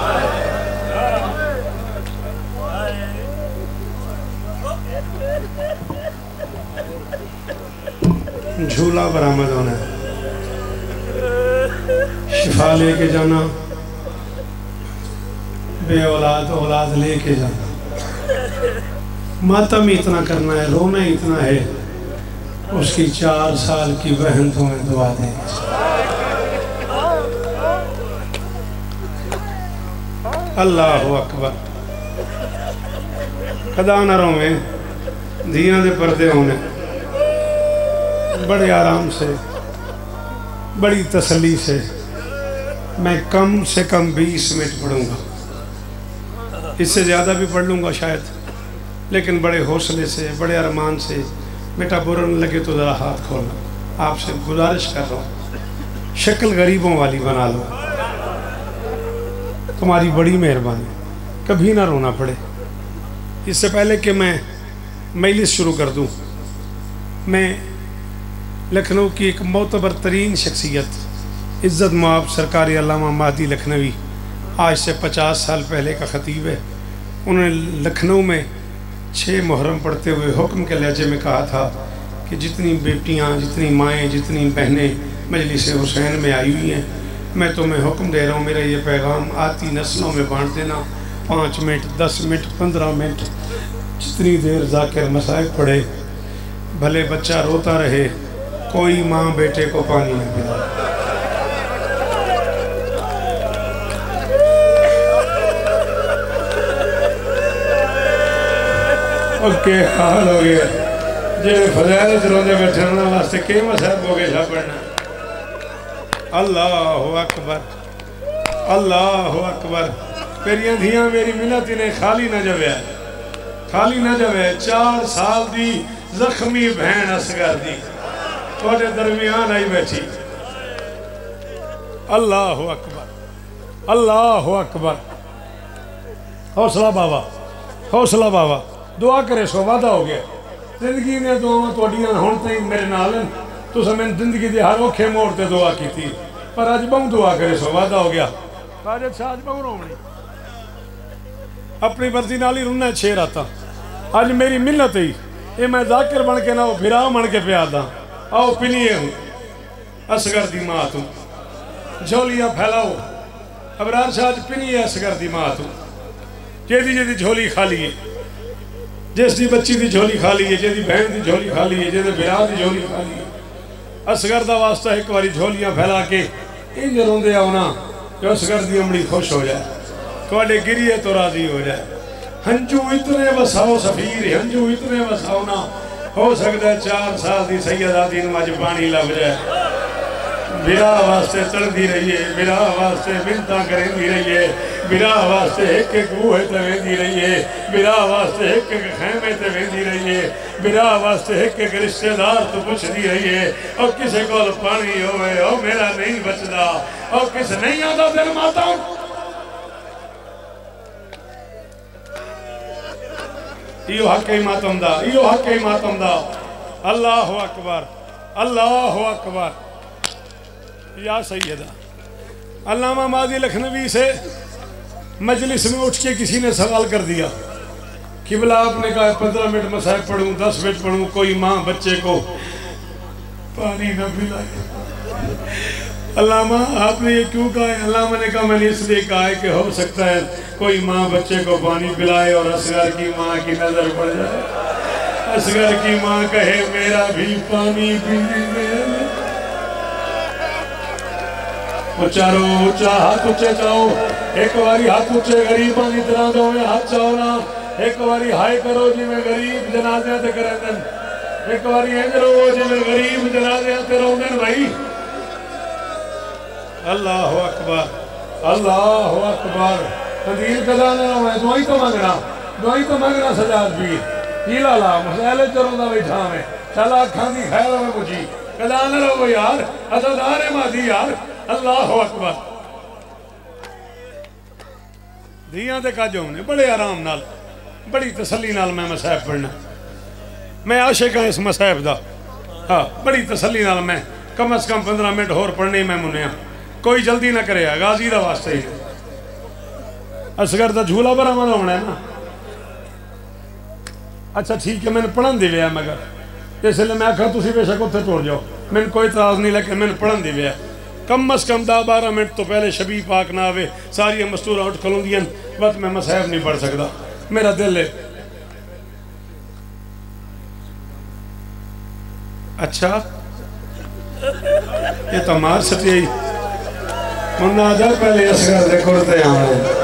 झूला बरामद होना, शिफा लेके जाना, बे औलाद औलाद लेके जाना, मातम इतना करना है, रोना इतना है, उसकी 4 साल की बहन तुम्हें दुआ दे। अल्लाह अकबर। खदानरों में धियां दे पर्दे होने, बड़े आराम से, बड़ी तसल्ली से मैं कम से कम 20 मिनट पढ़ूंगा, इससे ज़्यादा भी पढ़ लूँगा शायद, लेकिन बड़े हौसले से, बड़े अरमान से। बेटा बुरा न लगे तो ज़रा हाथ खोलना, आपसे गुजारिश कर रहा हूँ, शक्ल गरीबों वाली बना लो, तुम्हारी बड़ी मेहरबानी, कभी ना रोना पड़े। इससे पहले कि मैं मजलिस शुरू कर दूँ, मैं लखनऊ की एक मोतबर तरीन शख्सियत, इज़्ज़त मुआब सरकारी अल्लामा महदी लखनवी, आज से 50 साल पहले का ख़तीब है। उन्होंने लखनऊ में 6 मुहर्रम पढ़ते हुए हुक्म के लहजे में कहा था कि जितनी बेटियां, जितनी माएँ, जितनी बहनें मजलिस हुसैन में आई हुई हैं, मैं तुम्हें हुक्म दे रहा हूँ, मेरा ये पैगाम आती नस्लों में बांट देना। 5 मिनट, 10 मिनट, 15 मिनट, जितनी देर ज़ाकिर मसाइब पढ़े, भले बच्चा रोता रहे, कोई माँ बेटे को पानी न पिलाए। ओके हाल हो गया जेड़े फजैल रोंदे बैठे उन्होंने वास्ते के मसाइब हो गए पढ़ना। अल्लाह अकबर, अल्लाह अकबर। मेरिया धियां मेरी मिन्नत ने खाली न जावे, खाली न जावे। 4 साल दी जख्मी बहन असगर दी थोड़े दरमियान आई बैठी। अल्लाह अकबर, अल्लाह अकबर। हौसला बाबा, हौसला बाबा। दुआ करे सो वादा हो गया। जिंदगी ने दुआवां तुहाडियां हुण ताईं मेरे नाल तुसां मैनूं जिंदगी दे हर औखे मोड़ ते दुआ की, पर अज बहु दुआ करे सो वादा हो गया। साजिद शाह अज बहु रोवणी, अपनी मर्जी नाल ही रुना 6 रातां। अज मेरी मिन्नत ही ये मैं जाकिर बन के ना फिरा बन के प्यार दा। आओ पिनिए हूँ असगर दी माँ तू, झोलियां फैलाओ। अबरार शाह अज पिनिए असगर दी माँ तू, जेदी जेदी झोली खाली है, जिसकी बच्ची की झोली खाली है, जिसकी बहन की झोली खाली है, जिसके विराह की झोली खाली है। असगर का वास्ता एक बार झोलियां फैला के इंज रोंदे आओ ना कि असगर की अमड़ी खुश हो जाए, थोड़े गिरिए तो राजी हो जाए। हंजू इतने वसाओ सफीर, हंजू इतने वसाओ ना, हो सकता है 4 साल की सैयदा दी अज पानी लग जाए। विराह वास्ते चढ़ती रहिए, विराह वास्ते मिन्नतां करेंदी रहिए, विराह वास्ते एक एक बूहे ते वेंदी रहिए, विराह वास्ते एक एक खैमे ते वेंदी रहिए, विराह वास्ते एक एक रिश्तेदार तो पुछदी रहिए। और किसी को पानी होवे ओ मेरा नहीं बचदा, और किस नहीं आता दिन माता। इहो हक ही मातम दा, इहो हक ही मातम दा। अल्लाह अकबर, अल्लाह अकबर। या सैयदा। अल्लामा महदी लखनवी से मजलिस में उठ के किसी ने सवाल कर दिया, किबला आपने कहा 15 मिनट मसाइब पढ़ूं, 10 मिनट पढ़ूं, कोई माँ बच्चे को पानी न पिलाए। अल्लामा आपने ये क्यों कहा है? अल्लामा ने कहा मैंने इसलिए कहा है कि हो सकता है कोई माँ बच्चे को पानी पिलाए और असगर की माँ की नजर पड़ जाए। असगर की माँ कहे मेरा भी पानी पी दे। चारो ऊंचा हाथ ऊंचे चाओ, एक बारी हाथ ऊंचे गरीबां की तरह दो हाथ चाओ ना, एक बारी हाय करो जिवें गरीब जनाज़ियां ते करदे, एक बारी इंज रो जिवें गरीब जनाज़ियां ते रोंदे भाई। अल्लाह अकबर, अल्लाह अकबर। तंदीर कदा ना मैं दुआई तो मंगना सजाद पीर की लाला मसैले चरों बैठा में चला अखां दी खैर में मुझी कदा ना रहो यार, अदादार है मादी यार। अल्लाह अकबर। धियां ते कज होने बड़े आराम नाल बड़ी तसल्ली नाल मैं मसाहब पढ़ना, मैं आशिक हाँ इस मसाहब दा। हाँ बड़ी तसल्ली नाल मैं कम अज कम 15 मिनट होर पढ़ने मैं मुनिया, कोई जल्दी ना करे गाजी दा वास्ते। असगर दा झूला बरामद होना है ना। अच्छा ठीक है मैंने पढ़न दी लिया, मगर इसलिए मैं आखा तुम बेशक उत्थे तुर जाओ, मैंने कोई इतराज नहीं, लेकिन मैंने पढ़न दी लिया। कम अज कम 10-12 मिनट तो पहले शबी पाक ना आवे, सारिया मस्तूरा उठ खलोंदियां, बस मैं मसाहब नहीं पढ़ सकता, मेरा दिल है। अच्छा ये तो मार सटी मुन्ना जा पहले असगर दे कुर्ते आवे।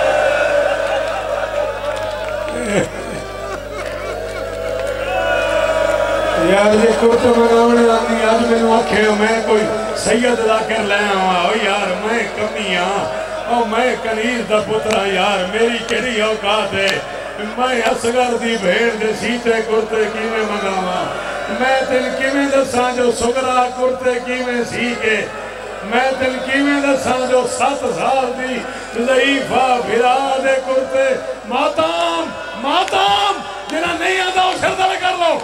यार ये कुर्ते मंगाने आनी अज मैनू आखे मैं कोई सैयद लाकर ले आवा, ओ यार मैं कमी हाँ, ओ मैं कनीर दा पुत्रा यार, मेरी केड़ी औकात है, मैं असगर दी भेड़ दे सीते कुर्ते किवें मंगावा, मैं तेन किवें दसां जो सुगरा कुर्ते किवें सी के, मैं तेन किवें दसां जो 7 साल दी ज़ईफा फिरा दे कुर्ते। माताम माताम जिन्ना नहीं आता वो शरदल कर लो।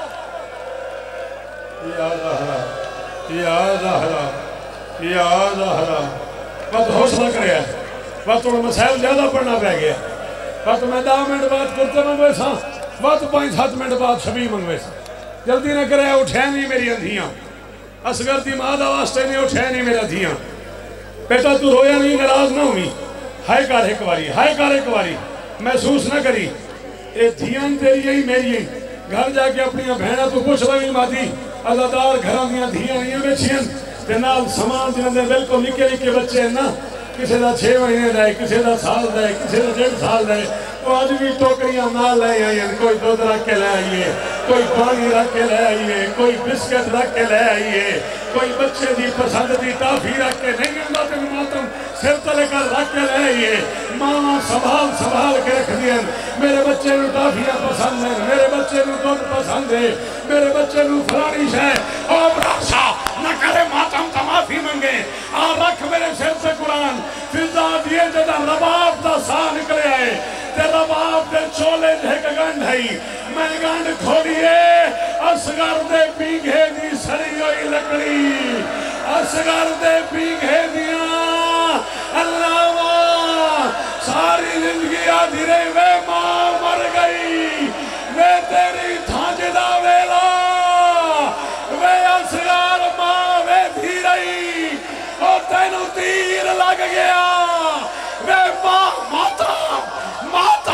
या ज़हरा या ज़हरा या ज़हरा। बस हौसला करे, बस थोड़ा मसाइल ज्यादा पढ़ना पै गया, बस मैं 10 मिनट बाद कुर्ते मंगवे सा, बस 5-7 मिनट बाद छबी मंगवे सा, जल्दी ना करे। उठे नहीं मेरी धियां, असगर की माँ का वास्ते नहीं उठे नहीं मेरा धियां। बेटा तू रोया नहीं, नाराज ना हुई, हाय कर एक बारी, हाय कर एक बारी, महसूस ना करी ये धियां तेरिया ही मेरी ही। घर जाके अपनी भैन तू पुछ लवी मादी अदादार घर दियाँ बेचियां ते नाल समान जिन्हें बिल्कुल निके निके बच्चे हैं ना, किसी का 6 महीने का है, किसी का साल का है, किसी का 1.5 साल का है, वो अज भी टोकरियां नाल ले आई, कोई दूध रख के ले आइए, कोई पानी रख के ले आइए, कोई बिस्किट रख के ले आइए, कोई बच्चे की पसंद की टाफी रख के नहीं आता तेन मातम सिर तले कर रख के ले आइए। माँ संभाल संभाल के रख दिए, मेरे बच्चे को टाफियां पसंद है, मेरे बच्चे को दूध पसंद है, मेरे बच्चे को फलानी है, और न करे मातम तो माफी मंगे, आ रख मेरे सिर से कुरान फिजा दिए जदा रबाब का सा निकले आए ते रबाब दे चोले एक गंढ है, मैं गंढ खोलिए असगर दे पीघे दी सड़ी हुई लकड़ी, असगर दे पीघे दिया अल्लाह सारी जिंदगी आधी रही वे मां मर गई, वे तेरी थांजदा वेला, वे असगर मां वे थी रही, और तेनू तीर लग गया, वे मां माता माता।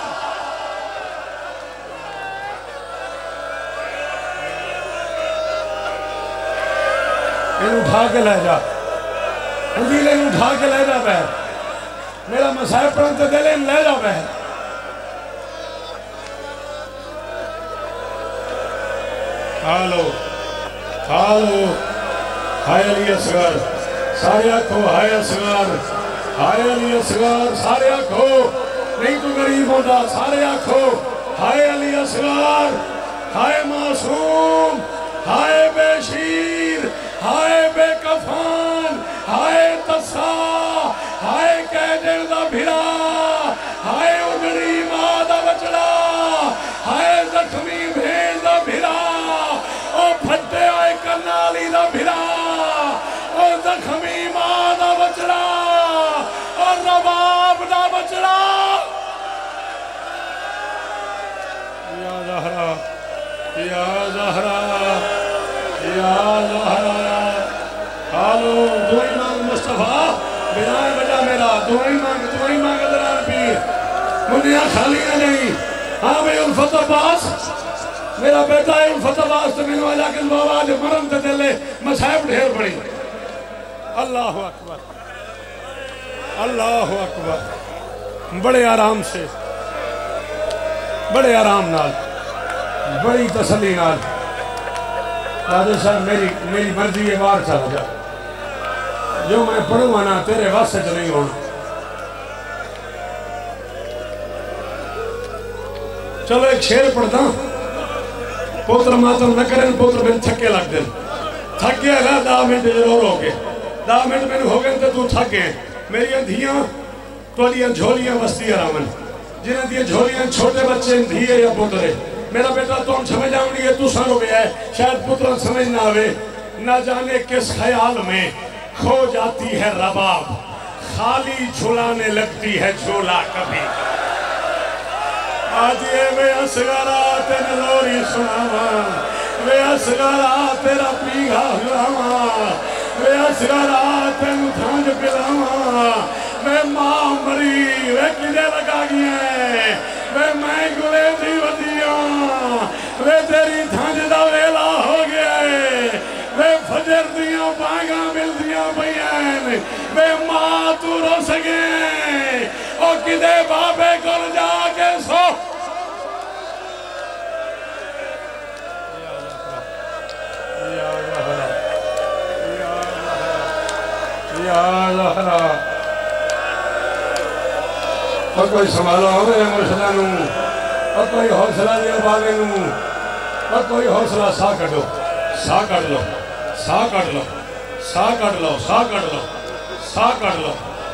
उठा के ले जा, उठा के ले जा बैर, मेरा मसाहब पढ़न तो दिल ले जा बैर। हालो हालो हाय अली असगर, सारे आखो हाय असगर, हाय अली असगर, सारे आखो, नहीं तो गरीब होता, सारे आखो हाय अली असगर, हाय मासूम, हाय बेशीर, हाय बेकफान, हाय तसा, हाय कैदर दा भिरा, हाय उजड़ी मां दा बचड़ा, हाय जख्मी भेड़ दा भिरा, ओ फटे आए करनाली दा भिरा, ओ जख्मी मां दा बचड़ा, और रबाब दा बचड़ा। या ज़हरा या ज़हरा या ज़हरा। हालो दुआई मांग मुस्तफा, बिनाए बजा मेरा, दुआई मांग दरार पीर, मुनिया खालियां नहीं। हाँ भाई उल्फत अब्बास, मेरा बेटा उल्फत वास्ते मैंने वाला के बाबा जो मरम ते दिले मसाइब ढेर पड़ी। अल्लाह अकबर, अल्लाह अकबर। बड़े आराम से, बड़े आराम नाल, बड़ी तसल्ली नाल राधे साहब मेरी मर्जी है, बाहर चला जा, जो मैं पढ़ूंगा ना तेरे वास्ते च नहीं होना। चलो एक शेर पढ़ता, पुत्र मातम न करें, पुत्र बिन थके लग दिन। थक गया ना 10 मिनट जरूर हो गए, 10 मिनट मैंने हो गए तो तू थक गए। मेरिया धियां थोड़ियां झोलियां वस्ती रामन, जिन्हें दिया झोलियां छोटे बच्चे धिए या पुत्र। मेरा बेटा तुम समझ आऊंगी है, तू सरो गया है, शायद पुत्र समझ ना आवे। ना जाने किस ख्याल में खो जाती है रबाब, खाली झुलाने लगती है झोला कभी। आज ये वे असगारा तेन लोरी सुनावा, वे असगारा तेरा पीघा हुलावा, वे असगारा तेन थांज पिलावा। वे मां मरी वे किने लगा गई, वे मैं गुले दी वदिया, वे तेरी थांज दा वेला हो गया, वे फजर दियां बांगा मिलदियां पईयां, वे मां तू रो सके ओ किदे बाबे कोल जाके सो। और कोई संभालो मेरे मुर्शदा नू, और कोई हौसला दे बाबे नू, और कोई हौसला साह कढ़ो, साह कढ़ लो, साह कढ़ लो, साह कढ़ लो, साह कढ़ लो, साह कढ़ लो।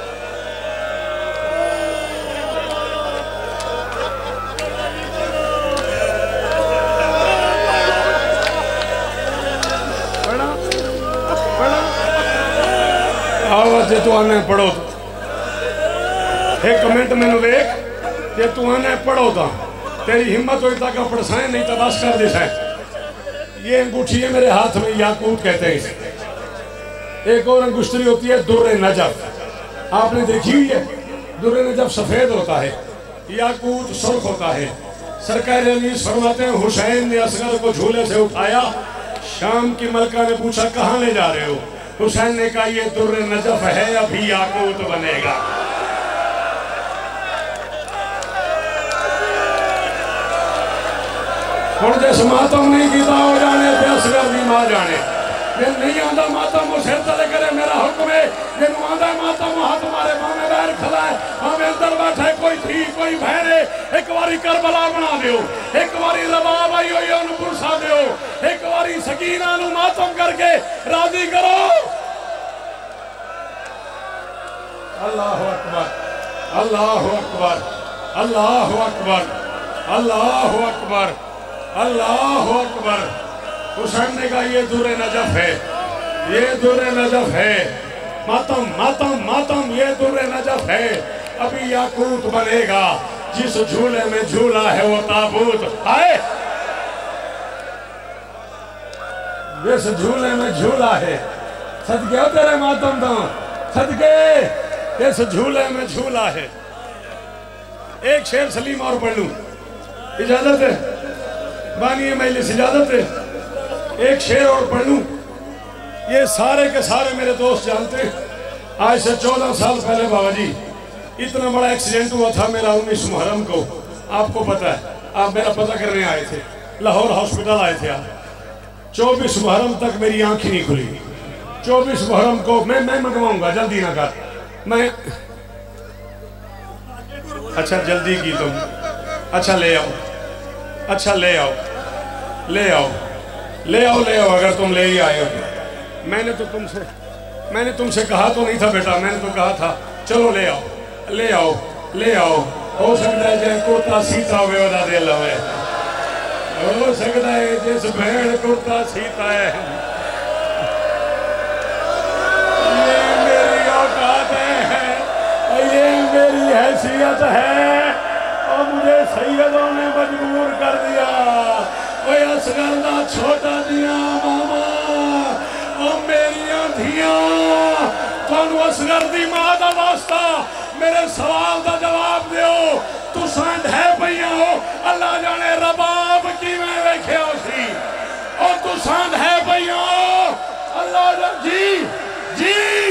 आवाज तू आने पढ़ो, एक कमेंट मैंने वेख कि तू आने पढ़ो तो तेरी हिम्मत हो तक पढ़साए, नहीं तो बस कर दिशा। ये अंगूठी है मेरे हाथ में, याकूत कहते हैं इसे। एक और अंगुष्ठी होती है दुर्रे नजफ, आपने देखी हुई है। दुर्रे नजफ सफेद होता है, याकूत सुर्ख होता है। सरकार अली फरमाते हैं हुसैन ने असगर को झूले से उठाया, शाम की मलका ने पूछा कहाँ ले जा रहे हो? हुसैन ने कहा ये दुर्रे नजफ है, अभी याकूत बनेगा। हुण जिस मातम नहीं किया हो जाने ते असगर दी मां जाने। जे नहीं आंदा मातम वो सिर तले करे, मेरा हुक्म है जिन्हों आंदा मातम हाथ मारे, भावे बैर खलाए, भावे अंदर बैठे, कोई थी कोई भैरे, एक बारी करबला बना दियो, एक बारी रबाब आई हुई उन्हें पुरसा दियो, एक बारी सकीना नू मातम करके राजी करो। अल्लाह अकबर, अल्लाह अकबर, अल्लाह अकबर, अल्लाह अकबर, अल्लाह अकबर। हुसैन ने कहा ये दुर्रे नजफ है, ये दुर्रे नजफ है। मातम मातम मातम, ये दुर्रे नजफ है, अभी याकूत बनेगा। जिस झूले में झूला है वो ताबूत आए, जिस झूले में झूला है, सदके हो तेरे मातम तो सदके, इस झूले में झूला है। एक शेर सलीम और पढ़ लूं, इजाजत है बानी मजलिस, इजाजत है। एक शेर और पढ़ लूं। ये सारे के सारे मेरे दोस्त जानते हैं, आज से 14 साल पहले बाबा जी इतना बड़ा एक्सीडेंट हुआ था मेरा 19 मुहर्रम को। आपको पता है, आप मेरा पता करने आए थे, लाहौर हॉस्पिटल आए थे आप। 24 मुहर्रम तक मेरी आंख ही नहीं खुली। 24 मुहर्रम को मैं मंगवाऊंगा, जल्दी ना कर। मैं अच्छा जल्दी की तुम, अच्छा ले आओ, अच्छा ले आओ, ले आओ, ले आओ, ले आओ। अगर तुम ले ही आए हो, मैंने तुमसे कहा तो नहीं था बेटा, मैंने तो कहा था चलो ले आओ, ले आओ, ले आओ। हो सकता है जो कुर्ता सीता हुए वदा दे लवे, हो सकता है जिस भेड़ कुर्ता सीता है। ये मेरी औकात है, ये मेरी हैसियत है, और मुझे सैयदों ने मजबूर कर दिया। ओए असगर दा छोटा दिया मामा, ओ मेरिया धियां, तुहानू असगर दी मां दा वास्ता मेरे सवाल का जवाब दो। तुसां ढह पईयां हो, अल्लाह जाने रबाब किवें वेख्या। पसंद है भैया अल्लाह जी जी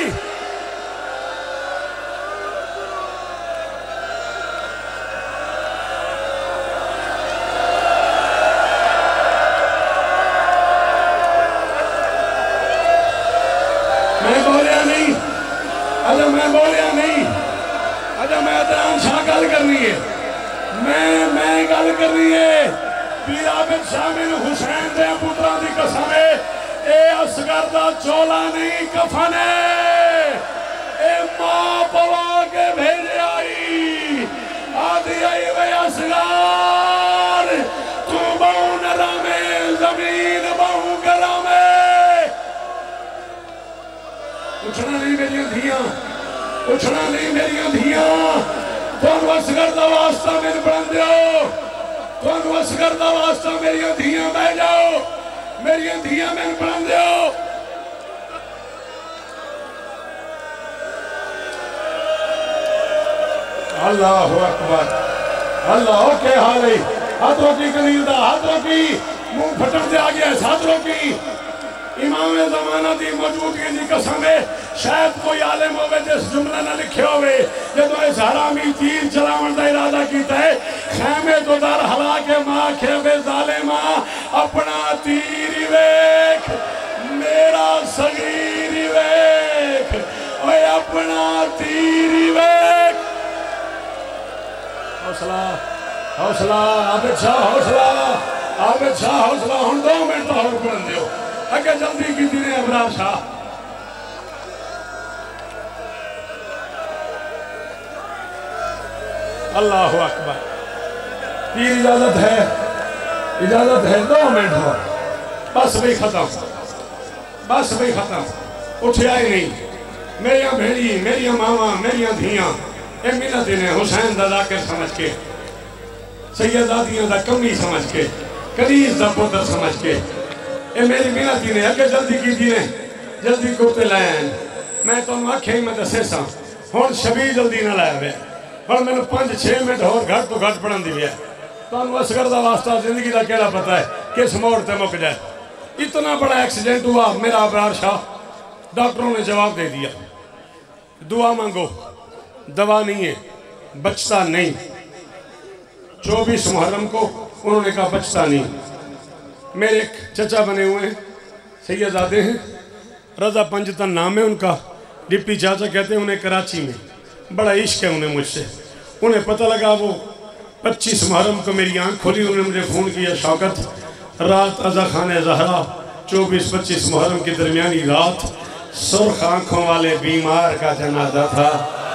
मैं बोलिया नहीं अरे मैं बोलिया नहीं अरे मैं अदनान शाह गल करनी है मैं गल करनी है पीर आबिद शामिल हुसैन दे पुत्रा दी कसम है ए असगर दा चोला नहीं कफन है ए मां पवा के भेजे आई आदि आई वे असगर तू बहु नरा में जमीन बहु गरा में उछना नहीं मेरी धियां उछना नहीं मेरी धियां तुम असगर दा वास्ता मैंने बन दियो तुम असगर दा वास्ता मेरी धियां बह जाओ मेरी धियां मैंने बन दियो अल्लाहु अकबर अल्लाह के हाल है हाथों की कलील दा हाथों की मुंह फटक से आ गया हाथों की इमाम ज़माना की मौजूदगी की कसम है शायद कोई आलिम होवे जिस जुमला ना लिखे होवे जदों इस हरामी तीर चलावन का इरादा किया है खैमे तो दर हला के मां खेवे जालिमा अपना तीर वेख मेरा सगीर वेख ओए अपना तीर वेख हौसला हौसला आबिद शाह हौसला आबिद शाह हौसला हुण 2 मिनट और बुलंद दियो अगे जल्दी की ने अबरार शाह अल्लाहु अकबर तीर इजाजत है 2 मिनट हो बस भी खत्म उठिया ही नहीं मेरिया भेड़ी मेरिया मावा मेरिया धियां ए मिन्नत ने हुसैन दा जाकिर समझ के सैयदादियां दा कमी समझ के करीज दा पुत्र समझ के ए मेरी मिन्नत ने अगे जल्दी की ने जल्दी कुत्ते लाए मैं तुम आखे ही मैं दसे सा हुण शबी जल्दी ना लाया वे पर मैंने 5-6 मिनट और घट तो घट पढ़न दी है तुम असगर का वास्ता जिंदगी का केड़ा पता है किस मोड़ से मुक जाए इतना बड़ा एक्सीडेंट हुआ मेरा अबरार शाह डॉक्टरों ने जवाब दे दिया दुआ मांगो दवा नहीं है बचता नहीं 24 मुहर्रम को उन्होंने कहा बचता नहीं मेरे एक चचा बने हुए हैं सैयदादे हैं रजा पंजतन नाम है उनका डिप्टी चाचा कहते हैं उन्हें कराची में बड़ा इश्क है उन्हें मुझसे उन्हें पता लगा वो 25 मुहर्रम को मेरी आंख खोली उन्होंने मुझे फ़ोन किया शौकत रात अज़ा खाने ज़हरा 24-25 मुहर्रम की दरमियानी रात सुर्ख आंखों वाले बीमार का जनाजा था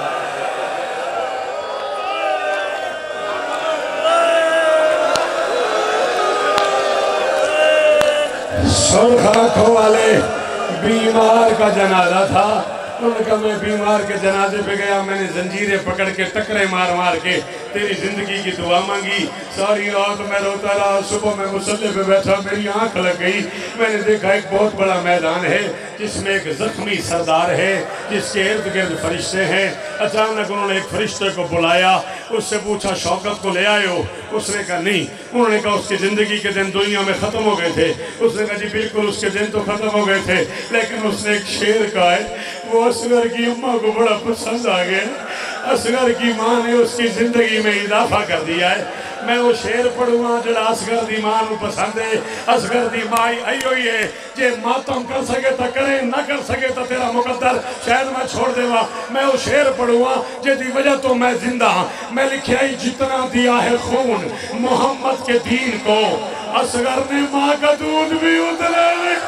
सुर्ख आंखों वाले बीमार का जनाजा था उन्होंने कहा मैं बीमार के जनाजे पे गया मैंने जंजीरें पकड़ के टकरे मार मार के तेरी जिंदगी की दुआ मांगी सारी रात मैं रोता रहा सुबह मैं मुसल्ले पे बैठा मेरी आंख लग गई मैंने देखा एक बहुत बड़ा मैदान है जिसमें एक जख्मी सरदार है जिसके इर्द गिर्द फरिश्ते हैं अचानक उन्होंने एक फरिश्ते को बुलाया उससे पूछा शौकत को ले आए हो उसने कहा नहीं उन्होंने कहा उसकी ज़िंदगी के दिन दुनिया में ख़त्म हो गए थे उसने कहा जी बिल्कुल उसके दिन तो ख़त्म हो गए थे लेकिन उसने एक शेर कहा है वो असगर की अम्मा को बड़ा पसंद आ गया असगर की माँ ने उसकी ज़िंदगी में इजाफा कर दिया है मैं वो शेर पढ़ूँगा जरा असगर दी माँ को पसंद है असगर दी माँ आईओ ही है जे मातम कर सके तो करे ना कर सके तो तेरा मुकद्दर शायद मैं छोड़ देवा मैं वो शेर पढ़ूँगा जिसकी वजह तो मैं जिंदा हाँ मैं लिखा ही जितना दिया है खून मोहम्मद के दीन को असगर ने माँ का दूध भी उतरा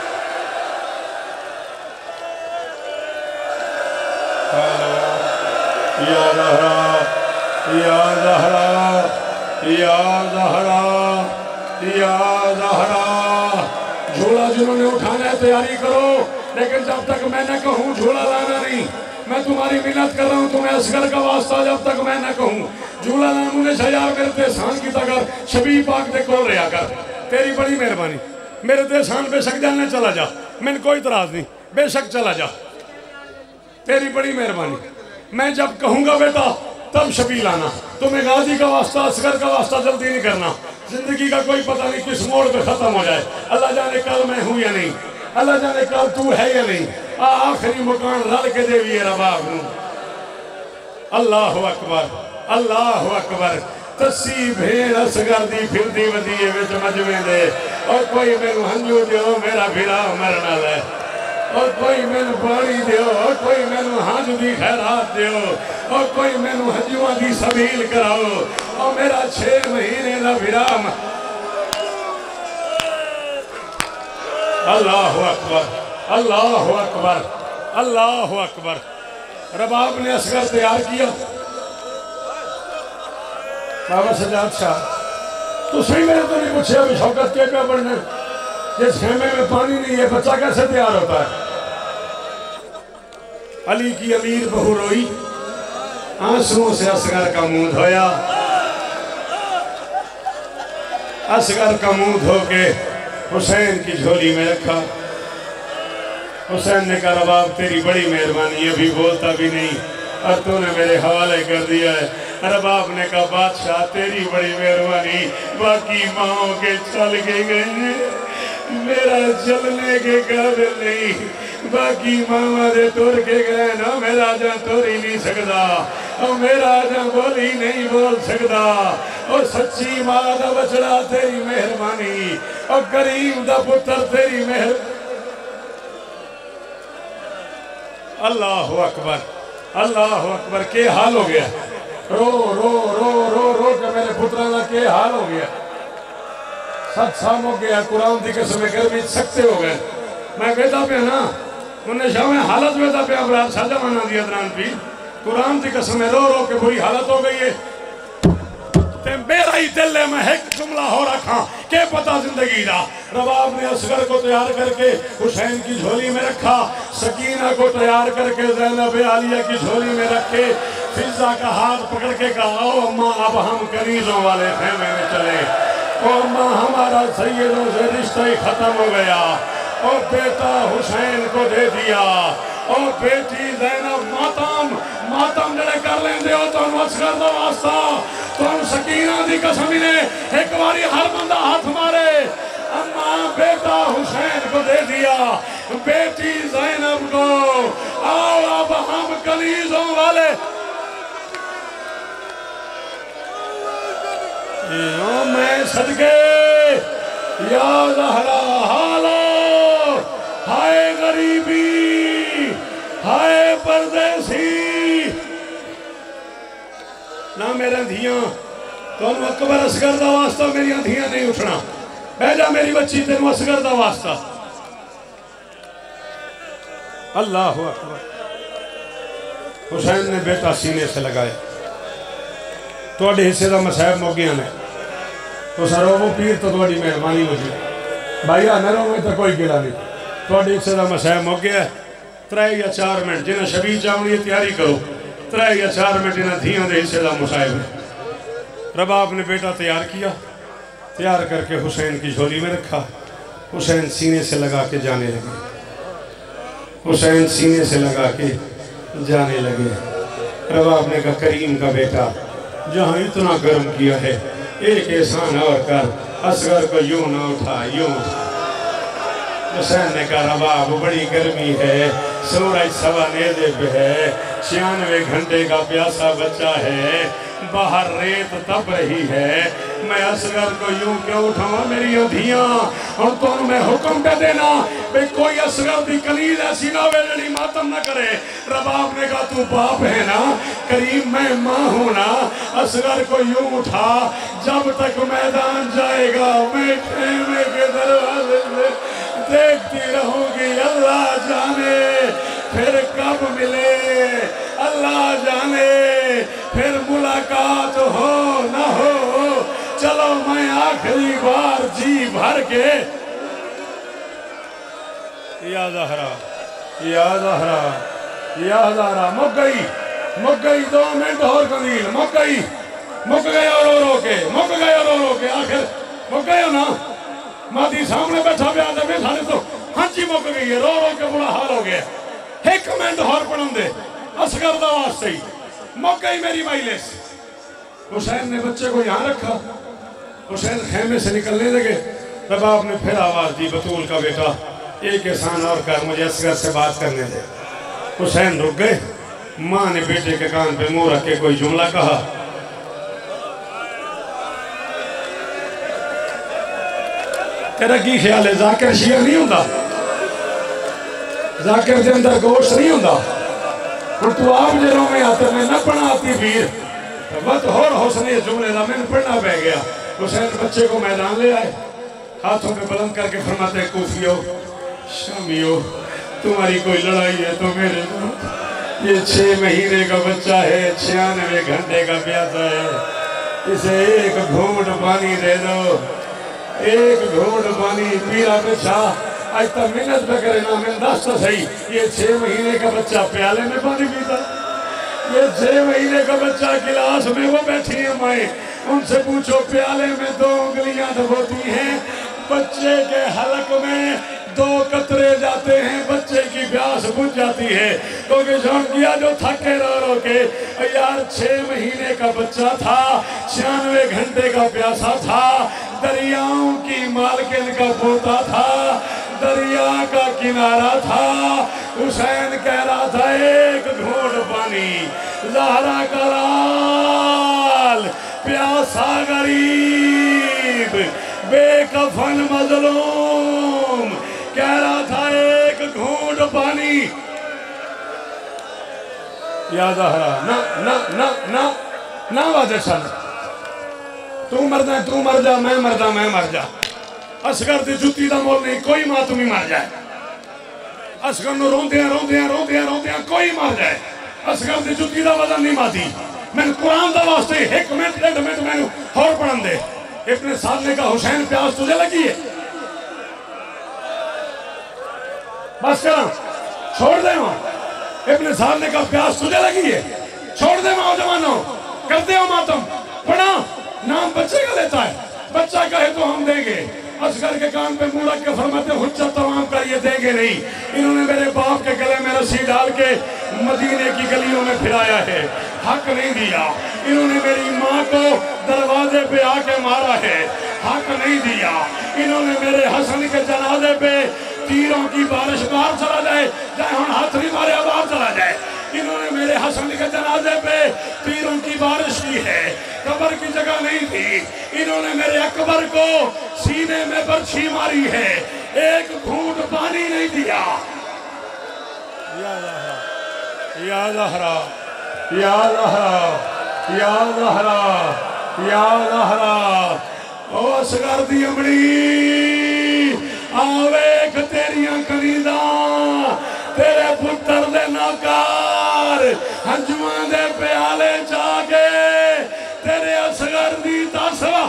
या ज़हरा या ज़हरा या ज़हरा या ज़हरा झूला जिन्होंने उठाना है तैयारी करो लेकिन जब तक मैं न कहूँ झूला लाना नहीं मैं तुम्हारी मिन्नत कर रहा हूँ तुम्हें असगर का वास्ता जब तक मैं न कहूँ झूला लाना मुझे शयार मेरे तेसान की तगर शबी पाक दे कोल रहा कर तेरी बड़ी मेहरबानी मेरे तेसान बेशक जाने चला जा मैंने कोई इतराज नहीं बेशक चला जा तेरी बड़ी मेहरबानी मैं जब कहूँगा बेटा तब शबील आना। तुम्हें गाजी का वास्ता असगर का वास्ता जल्दी नहीं करना। जिंदगी का कोई पता नहीं किस मोड़ पे खत्म हो जाए। अल्लाह जाने कल मैं हूँ या नहीं, अल्लाह जाने कल तू है या नहीं। आखिरी मकान रल के देवी रबाब नूं। अल्लाह अकबर, अल्लाह अकबर। तस्सी भेड़ असगर दी फिरदी वदीए विच मजमे दे। और कोई मैनू हंजू दियो मेरा भिरा मरना ले। और कोई मैनू पानी दियो, और कोई मैनू हंज दी खैरात दियो, और कोई मैनू हंजुआं दी सबील कराओ। और मेरा 6 महीने का विराम। अल्लाह अकबर, अल्लाह अकबर, अल्लाह अकबर। रबाब ने असगर तैयार किया। बाबा सजाद शाह तो सही मैंने तो नहीं पूछा अभी शौकत के क्या बनना। जिस खेमे में पानी नहीं है बच्चा कैसे तैयार होता है। अली की अमीर बहू रोई, आंसुओं से असगर का मुंह धोया। असगर का मुंह धो के हुसैन की झोली में रखा। हुसैन ने कहा रबाब तेरी बड़ी मेहरबानी, अभी बोलता भी नहीं और तूने मेरे हवाले कर दिया है। रबाब ने कहा बादशाह तेरी बड़ी मेहरबानी, बाकी माओ के चल के गए, मेरा चलने के काबिल नहीं। बाकी मामा दे तुर के गए ना, मेरा जा तुर ही नहीं सकता, और मेरा जा बोली नहीं बोल सकता। और सच्ची मां दा बचड़ा तेरी मेहरबानी, और गरीब दा पुत्र तेरी मेहर। अल्लाह अकबर, अल्लाह अकबर। के हाल हो गया, रो रो रो रो रो के मेरे पुत्रा का के हाल हो गया। 7 साल हो गया कुरान की कसम गर्मी सख्ते हो गए। मैं कहता पे ना उन्हें शाम हालत बेता पे अब साजा माना दिया दरान भी कुरान की कसम रो रो के बुरी हालत हो गई है। ते मेरा ही दिल है, मैं एक जुमला हो रखा के पता जिंदगी का। रबाब ने असगर को तैयार करके हुसैन की झोली में रखा, सकीना को तैयार करके ज़ैनब आलिया की झोली में रखे, फिजा का हाथ पकड़ के कहा ओ अम्मा अब हम कनीजों वाले खेमे में चले। ओ अम्मा हमारा सैयदों से रिश्ता ही खत्म हो गया। और बेटा हुसैन को दे दिया, और बेटी ज़ैनब मातम मातम जड़े कर लेंदे हो तो असगर दा वास्ता तुम सकीना दी कसम ने एक बारी हर बंदा हाथ मारे। अम्मा बेटा हुसैन को दे दिया, बेटी ज़ैनब को। आओ अब हम कनीजों वाले। ओ मैं सदके या ज़हरा हालो, हाय गरीबी, हाय परदेसी। ना मेरा धियां तुम अकबर असगर दा वास्ता मेरिया धियां नहीं उठना। बह जा मेरी बच्ची तेन असगर दा वास्ता। अल्लाह अकबर। हुसैन ने बेटा सीने से लगाए। थोड़े हिस्से का मसाहब मुक गया ने तो सरो वो पीर तो थोड़ी मेहरबानी मुझे भाई न रोवे तो कोई गिला नहीं। थोड़े हिस्से का मसाहब मुक गया। 3 या 4 मिनट जिन्हें शबीर चावनी तैयारी करो। 3 या 4 मिनट इन्हें धियां के हिस्से का मुसाहब है। रबाब ने बेटा तैयार किया, तैयार करके हुसैन की झोली में रखा। हुसैन सीने से लगा के जाने लगे, हुसैन सीने से लगा के जाने लगे। रबाब ने कहा करीम का बेटा जहाँ इतना गर्म किया है एक एहसान और कर, असगर को यूं ना उठा यूं। हुसैन ने कहा रबाब बड़ी गर्मी है, सूरज सवा नेज़े पे है, 96 घंटे का प्यासा बच्चा है, बाहर रेत तप रही है, मैं असगर को यूं क्यों उठाऊं। मेरी धियां और तुम मैं हुक्म दे देना भाई कोई असगर की कलील ऐसी ना हो जी मातम ना करे। रबाब ने कहा तू बाप है ना करीम, मैं माँ हूं ना, असगर को यूं उठा जब तक मैदान जाएगा मैं खेमे के दरवाजे में देखती रहूंगी। अल्लाह जाने फिर कब मिले, अल्लाह जाने फिर मुलाकात हो ना हो। चलो मैं आखिरी बार जी भर के या ज़हरा या ज़हरा या ज़हरा। मुक गई 2 मिनट और कलील मुक गई, मुक गए और रो के, मुक गए और रो के, आखिर मुक गए ना। मादी सामने बैठा पे सारे तो हंची मुक गई है, रो रो के बुरा हाल हो गया। 1 मिनट और पढ़न दे असगर दा वास्ते ही मौका ही मेरी माइलेस। हुसैन ने बच्चे को यहाँ रखा। हुसैन खेमे से निकलने लगे, रबाब ने फिर आवाज़ दी, बतूल का बेटा एक एहसान और कर, मुझे असगर से बात करने दे। हुसैन रुक गए। माँ ने बेटे के कान पे मुंह रख के कोई जुमला कहा। तेरा की ख्याल है जाकिर शिया नहीं होता? जाकिर के अंदर गोश्त नहीं होता? और तू आप जरों में आते में न पढ़ा आती वीर मत होर हौसले जुमले का मैंने पढ़ना पै गया। हुसैन बच्चे को मैदान ले आए, हाथों पे बुलंद करके फरमाते कूफियो शामियो तुम्हारी कोई लड़ाई है तो मेरे साथ। ये 6 महीने का बच्चा है, 96 घंटे का प्यासा है, इसे एक घूंट पानी दे दो, एक घूंट पानी पीला पिछा। आज तक मेहनत पे करे ना, मैंने दस तो सही, ये 6 महीने का बच्चा प्याले में पानी पीता, ये 6 महीने का बच्चा गिलास में। वो बैठी है माए, उनसे पूछो प्याले में 2 उंगलियां दबोती हैं, बच्चे के हलक में 2 कतरे जाते हैं, बच्चे की प्यास बुझ जाती है। क्योंकि जौन किया जो थके रो के यार 6 महीने का बच्चा था, 96 घंटे का प्यासा था, दरियाओं की मालकिन का पोता था, दरिया का किनारा था। हुसैन कह रहा था एक घूंट पानी, ज़हरा का लाल प्यासा गरीब बेकफन मजलूम कह रहा था एक घूंट पानी। या ज़हरा ना ना ना ना ना वादशाह, तू मरदा तू मर जा, मैं मरदा मैं मर जा। असगर की जुत्ती का मोल नहीं, कोई मातमी मर जाए। असगर नूं रोंदियां रोंदियां रोंदियां रोंदियां कोई मर जाए, असगर की जुत्ती का वजन नहीं माती। मैंने कुरान का वास्ते 1 मिनट 1.5 मिनट मैंने होर पढ़न दे। इतने साल ने कहा हुसैन प्यास तुझे लगी है, बस करा छोड़ दे। इतने साल ने कहा प्यास तुझे लगी है, छोड़ दे नौजवानों, करते हो मातम। पढ़ा नाम बच्चे का लेता है, बच्चा कहे तो हम देंगे। असगर के कान पे मुंह रख के फरमाते हुज्जत तमाम कर, ये देंगे नहीं। इन्होंने मेरे बाप के गले में रस्सी डाल के मदीने की गलियों में फिराया है, हक नहीं दिया। इन्होंने मेरी माँ को दरवाजे पे आके मारा है, हक नहीं दिया। इन्होंने मेरे हसन के जनाजे पे तीरों की बारिश बाहर चला जाए, चाहे हम हाथ नहीं मारे बाहर चला जाए। इन्होंने मेरे हसन के जनाजे पे तीरों की बारिश की है, कब्र की जगह नहीं थी। इन्होंने मेरे अकबर को सीने में बर्छी मारी है, एक घूंट पानी नहीं दिया। या ज़हरा या ज़हरा या ज़हरा या ज़हरा या ज़हरा ओ असगर दी अमड़ी आवेख तेरियां कनीदा, तेरे पुत्र दे नौकार हंजुआं दे प्याले जाके तेरे असगर दी तसवा।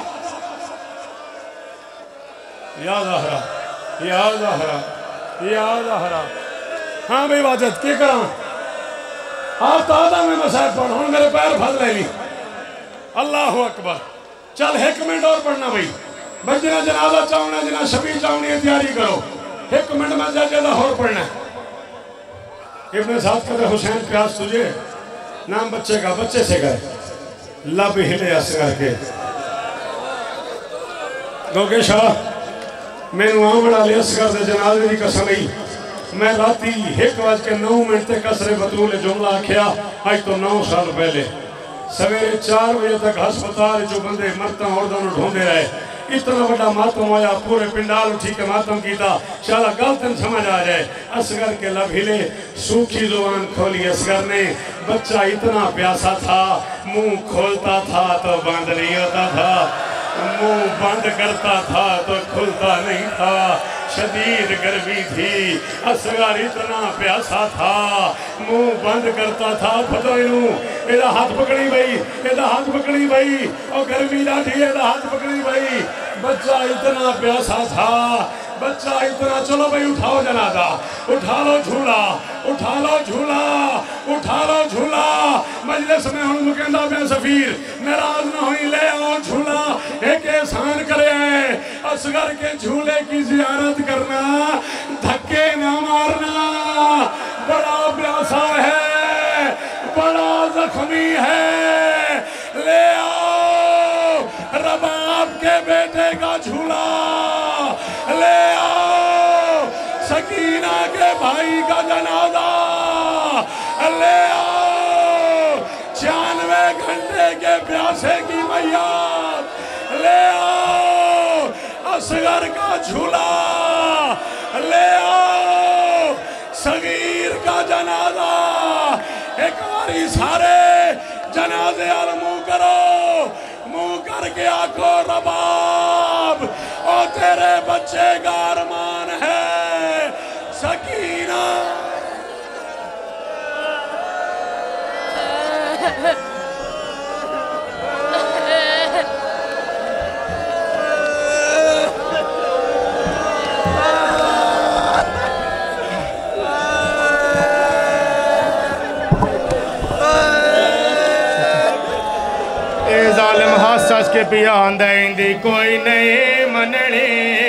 या ज़हरा या ज़हरा या ज़हरा। हाँ भाई वाजद की करा आप तादा में मसाहब पढ़, हुण मेरे पैर फल ले ली। अल्लाह अकबर। चल 1 मिनट और पढ़ना भाई, बजना जनाजा चावना जना शबी चावनी है, तैयारी करो। 1 मिनट में जजा और पढ़ना। इब्ने साथ कहते हुसैन प्यास तुझे, नाम बच्चे का बच्चे से गए, लब हिले असगर के गोगे शाह मैनू आम बना लिया। असगर दे जनाजे की कसम ही मैं राती 1:09 तक कसरे बतूल जुमला आख्या। आज तो 9 साल पहले सवेरे 4 बजे तक हस्पताल जो बंदे मरता औरतों ढूंढे रहे। इतना बड़ा मातम होया, पूरे पिंडाल उठी के मातम किया। शाला गल तेन समझ आ जाए। असगर के लब हिले, सूखी जुबान खोली असगर ने। बच्चा इतना प्यासा था, मुंह खोलता था तो बंद नहीं होता था, मुंह बंद करता था तो खुलता नहीं था। शदीद गर्मी थी, असगर इतना प्यासा था, मुंह बंद करता था। फतोनू एदा हाथ पकड़ी भाई, एदा हाथ पकड़ी भाई, और गर्मी लाठी एदा हाथ पकड़ी भाई। बच्चा इतना प्यासा था, बच्चा इतना। चलो भाई उठाओ जनाजा, उठा लो झूला, उठा लो झूला, उठा लो झूला। मजलिस में हम कहंदा पे सफीर नाराज ना होई, ले आओ झूला। एक एहसान करे असगर के झूले की जियारत करना, धक्के ना मारना। बड़ा प्यासा है, बड़ा जख्मी का झूला ले आओ, सकीना के भाई का जनाजा ले आओ, 96 घंटे के प्यासे की मैया ले आओ, असगर का झूला ले आओ, सगीर का जनाजा। एक बारी सारे जनाजे और मुंह करो, मुंह करके आखो रबाब और तेरे बच्चे का अरमान है सकीना। जालिम हस हस के पिया आंदी कोई नहीं मननी,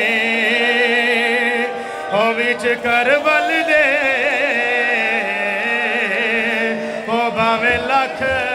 हो विच करबल दे हो भावे लख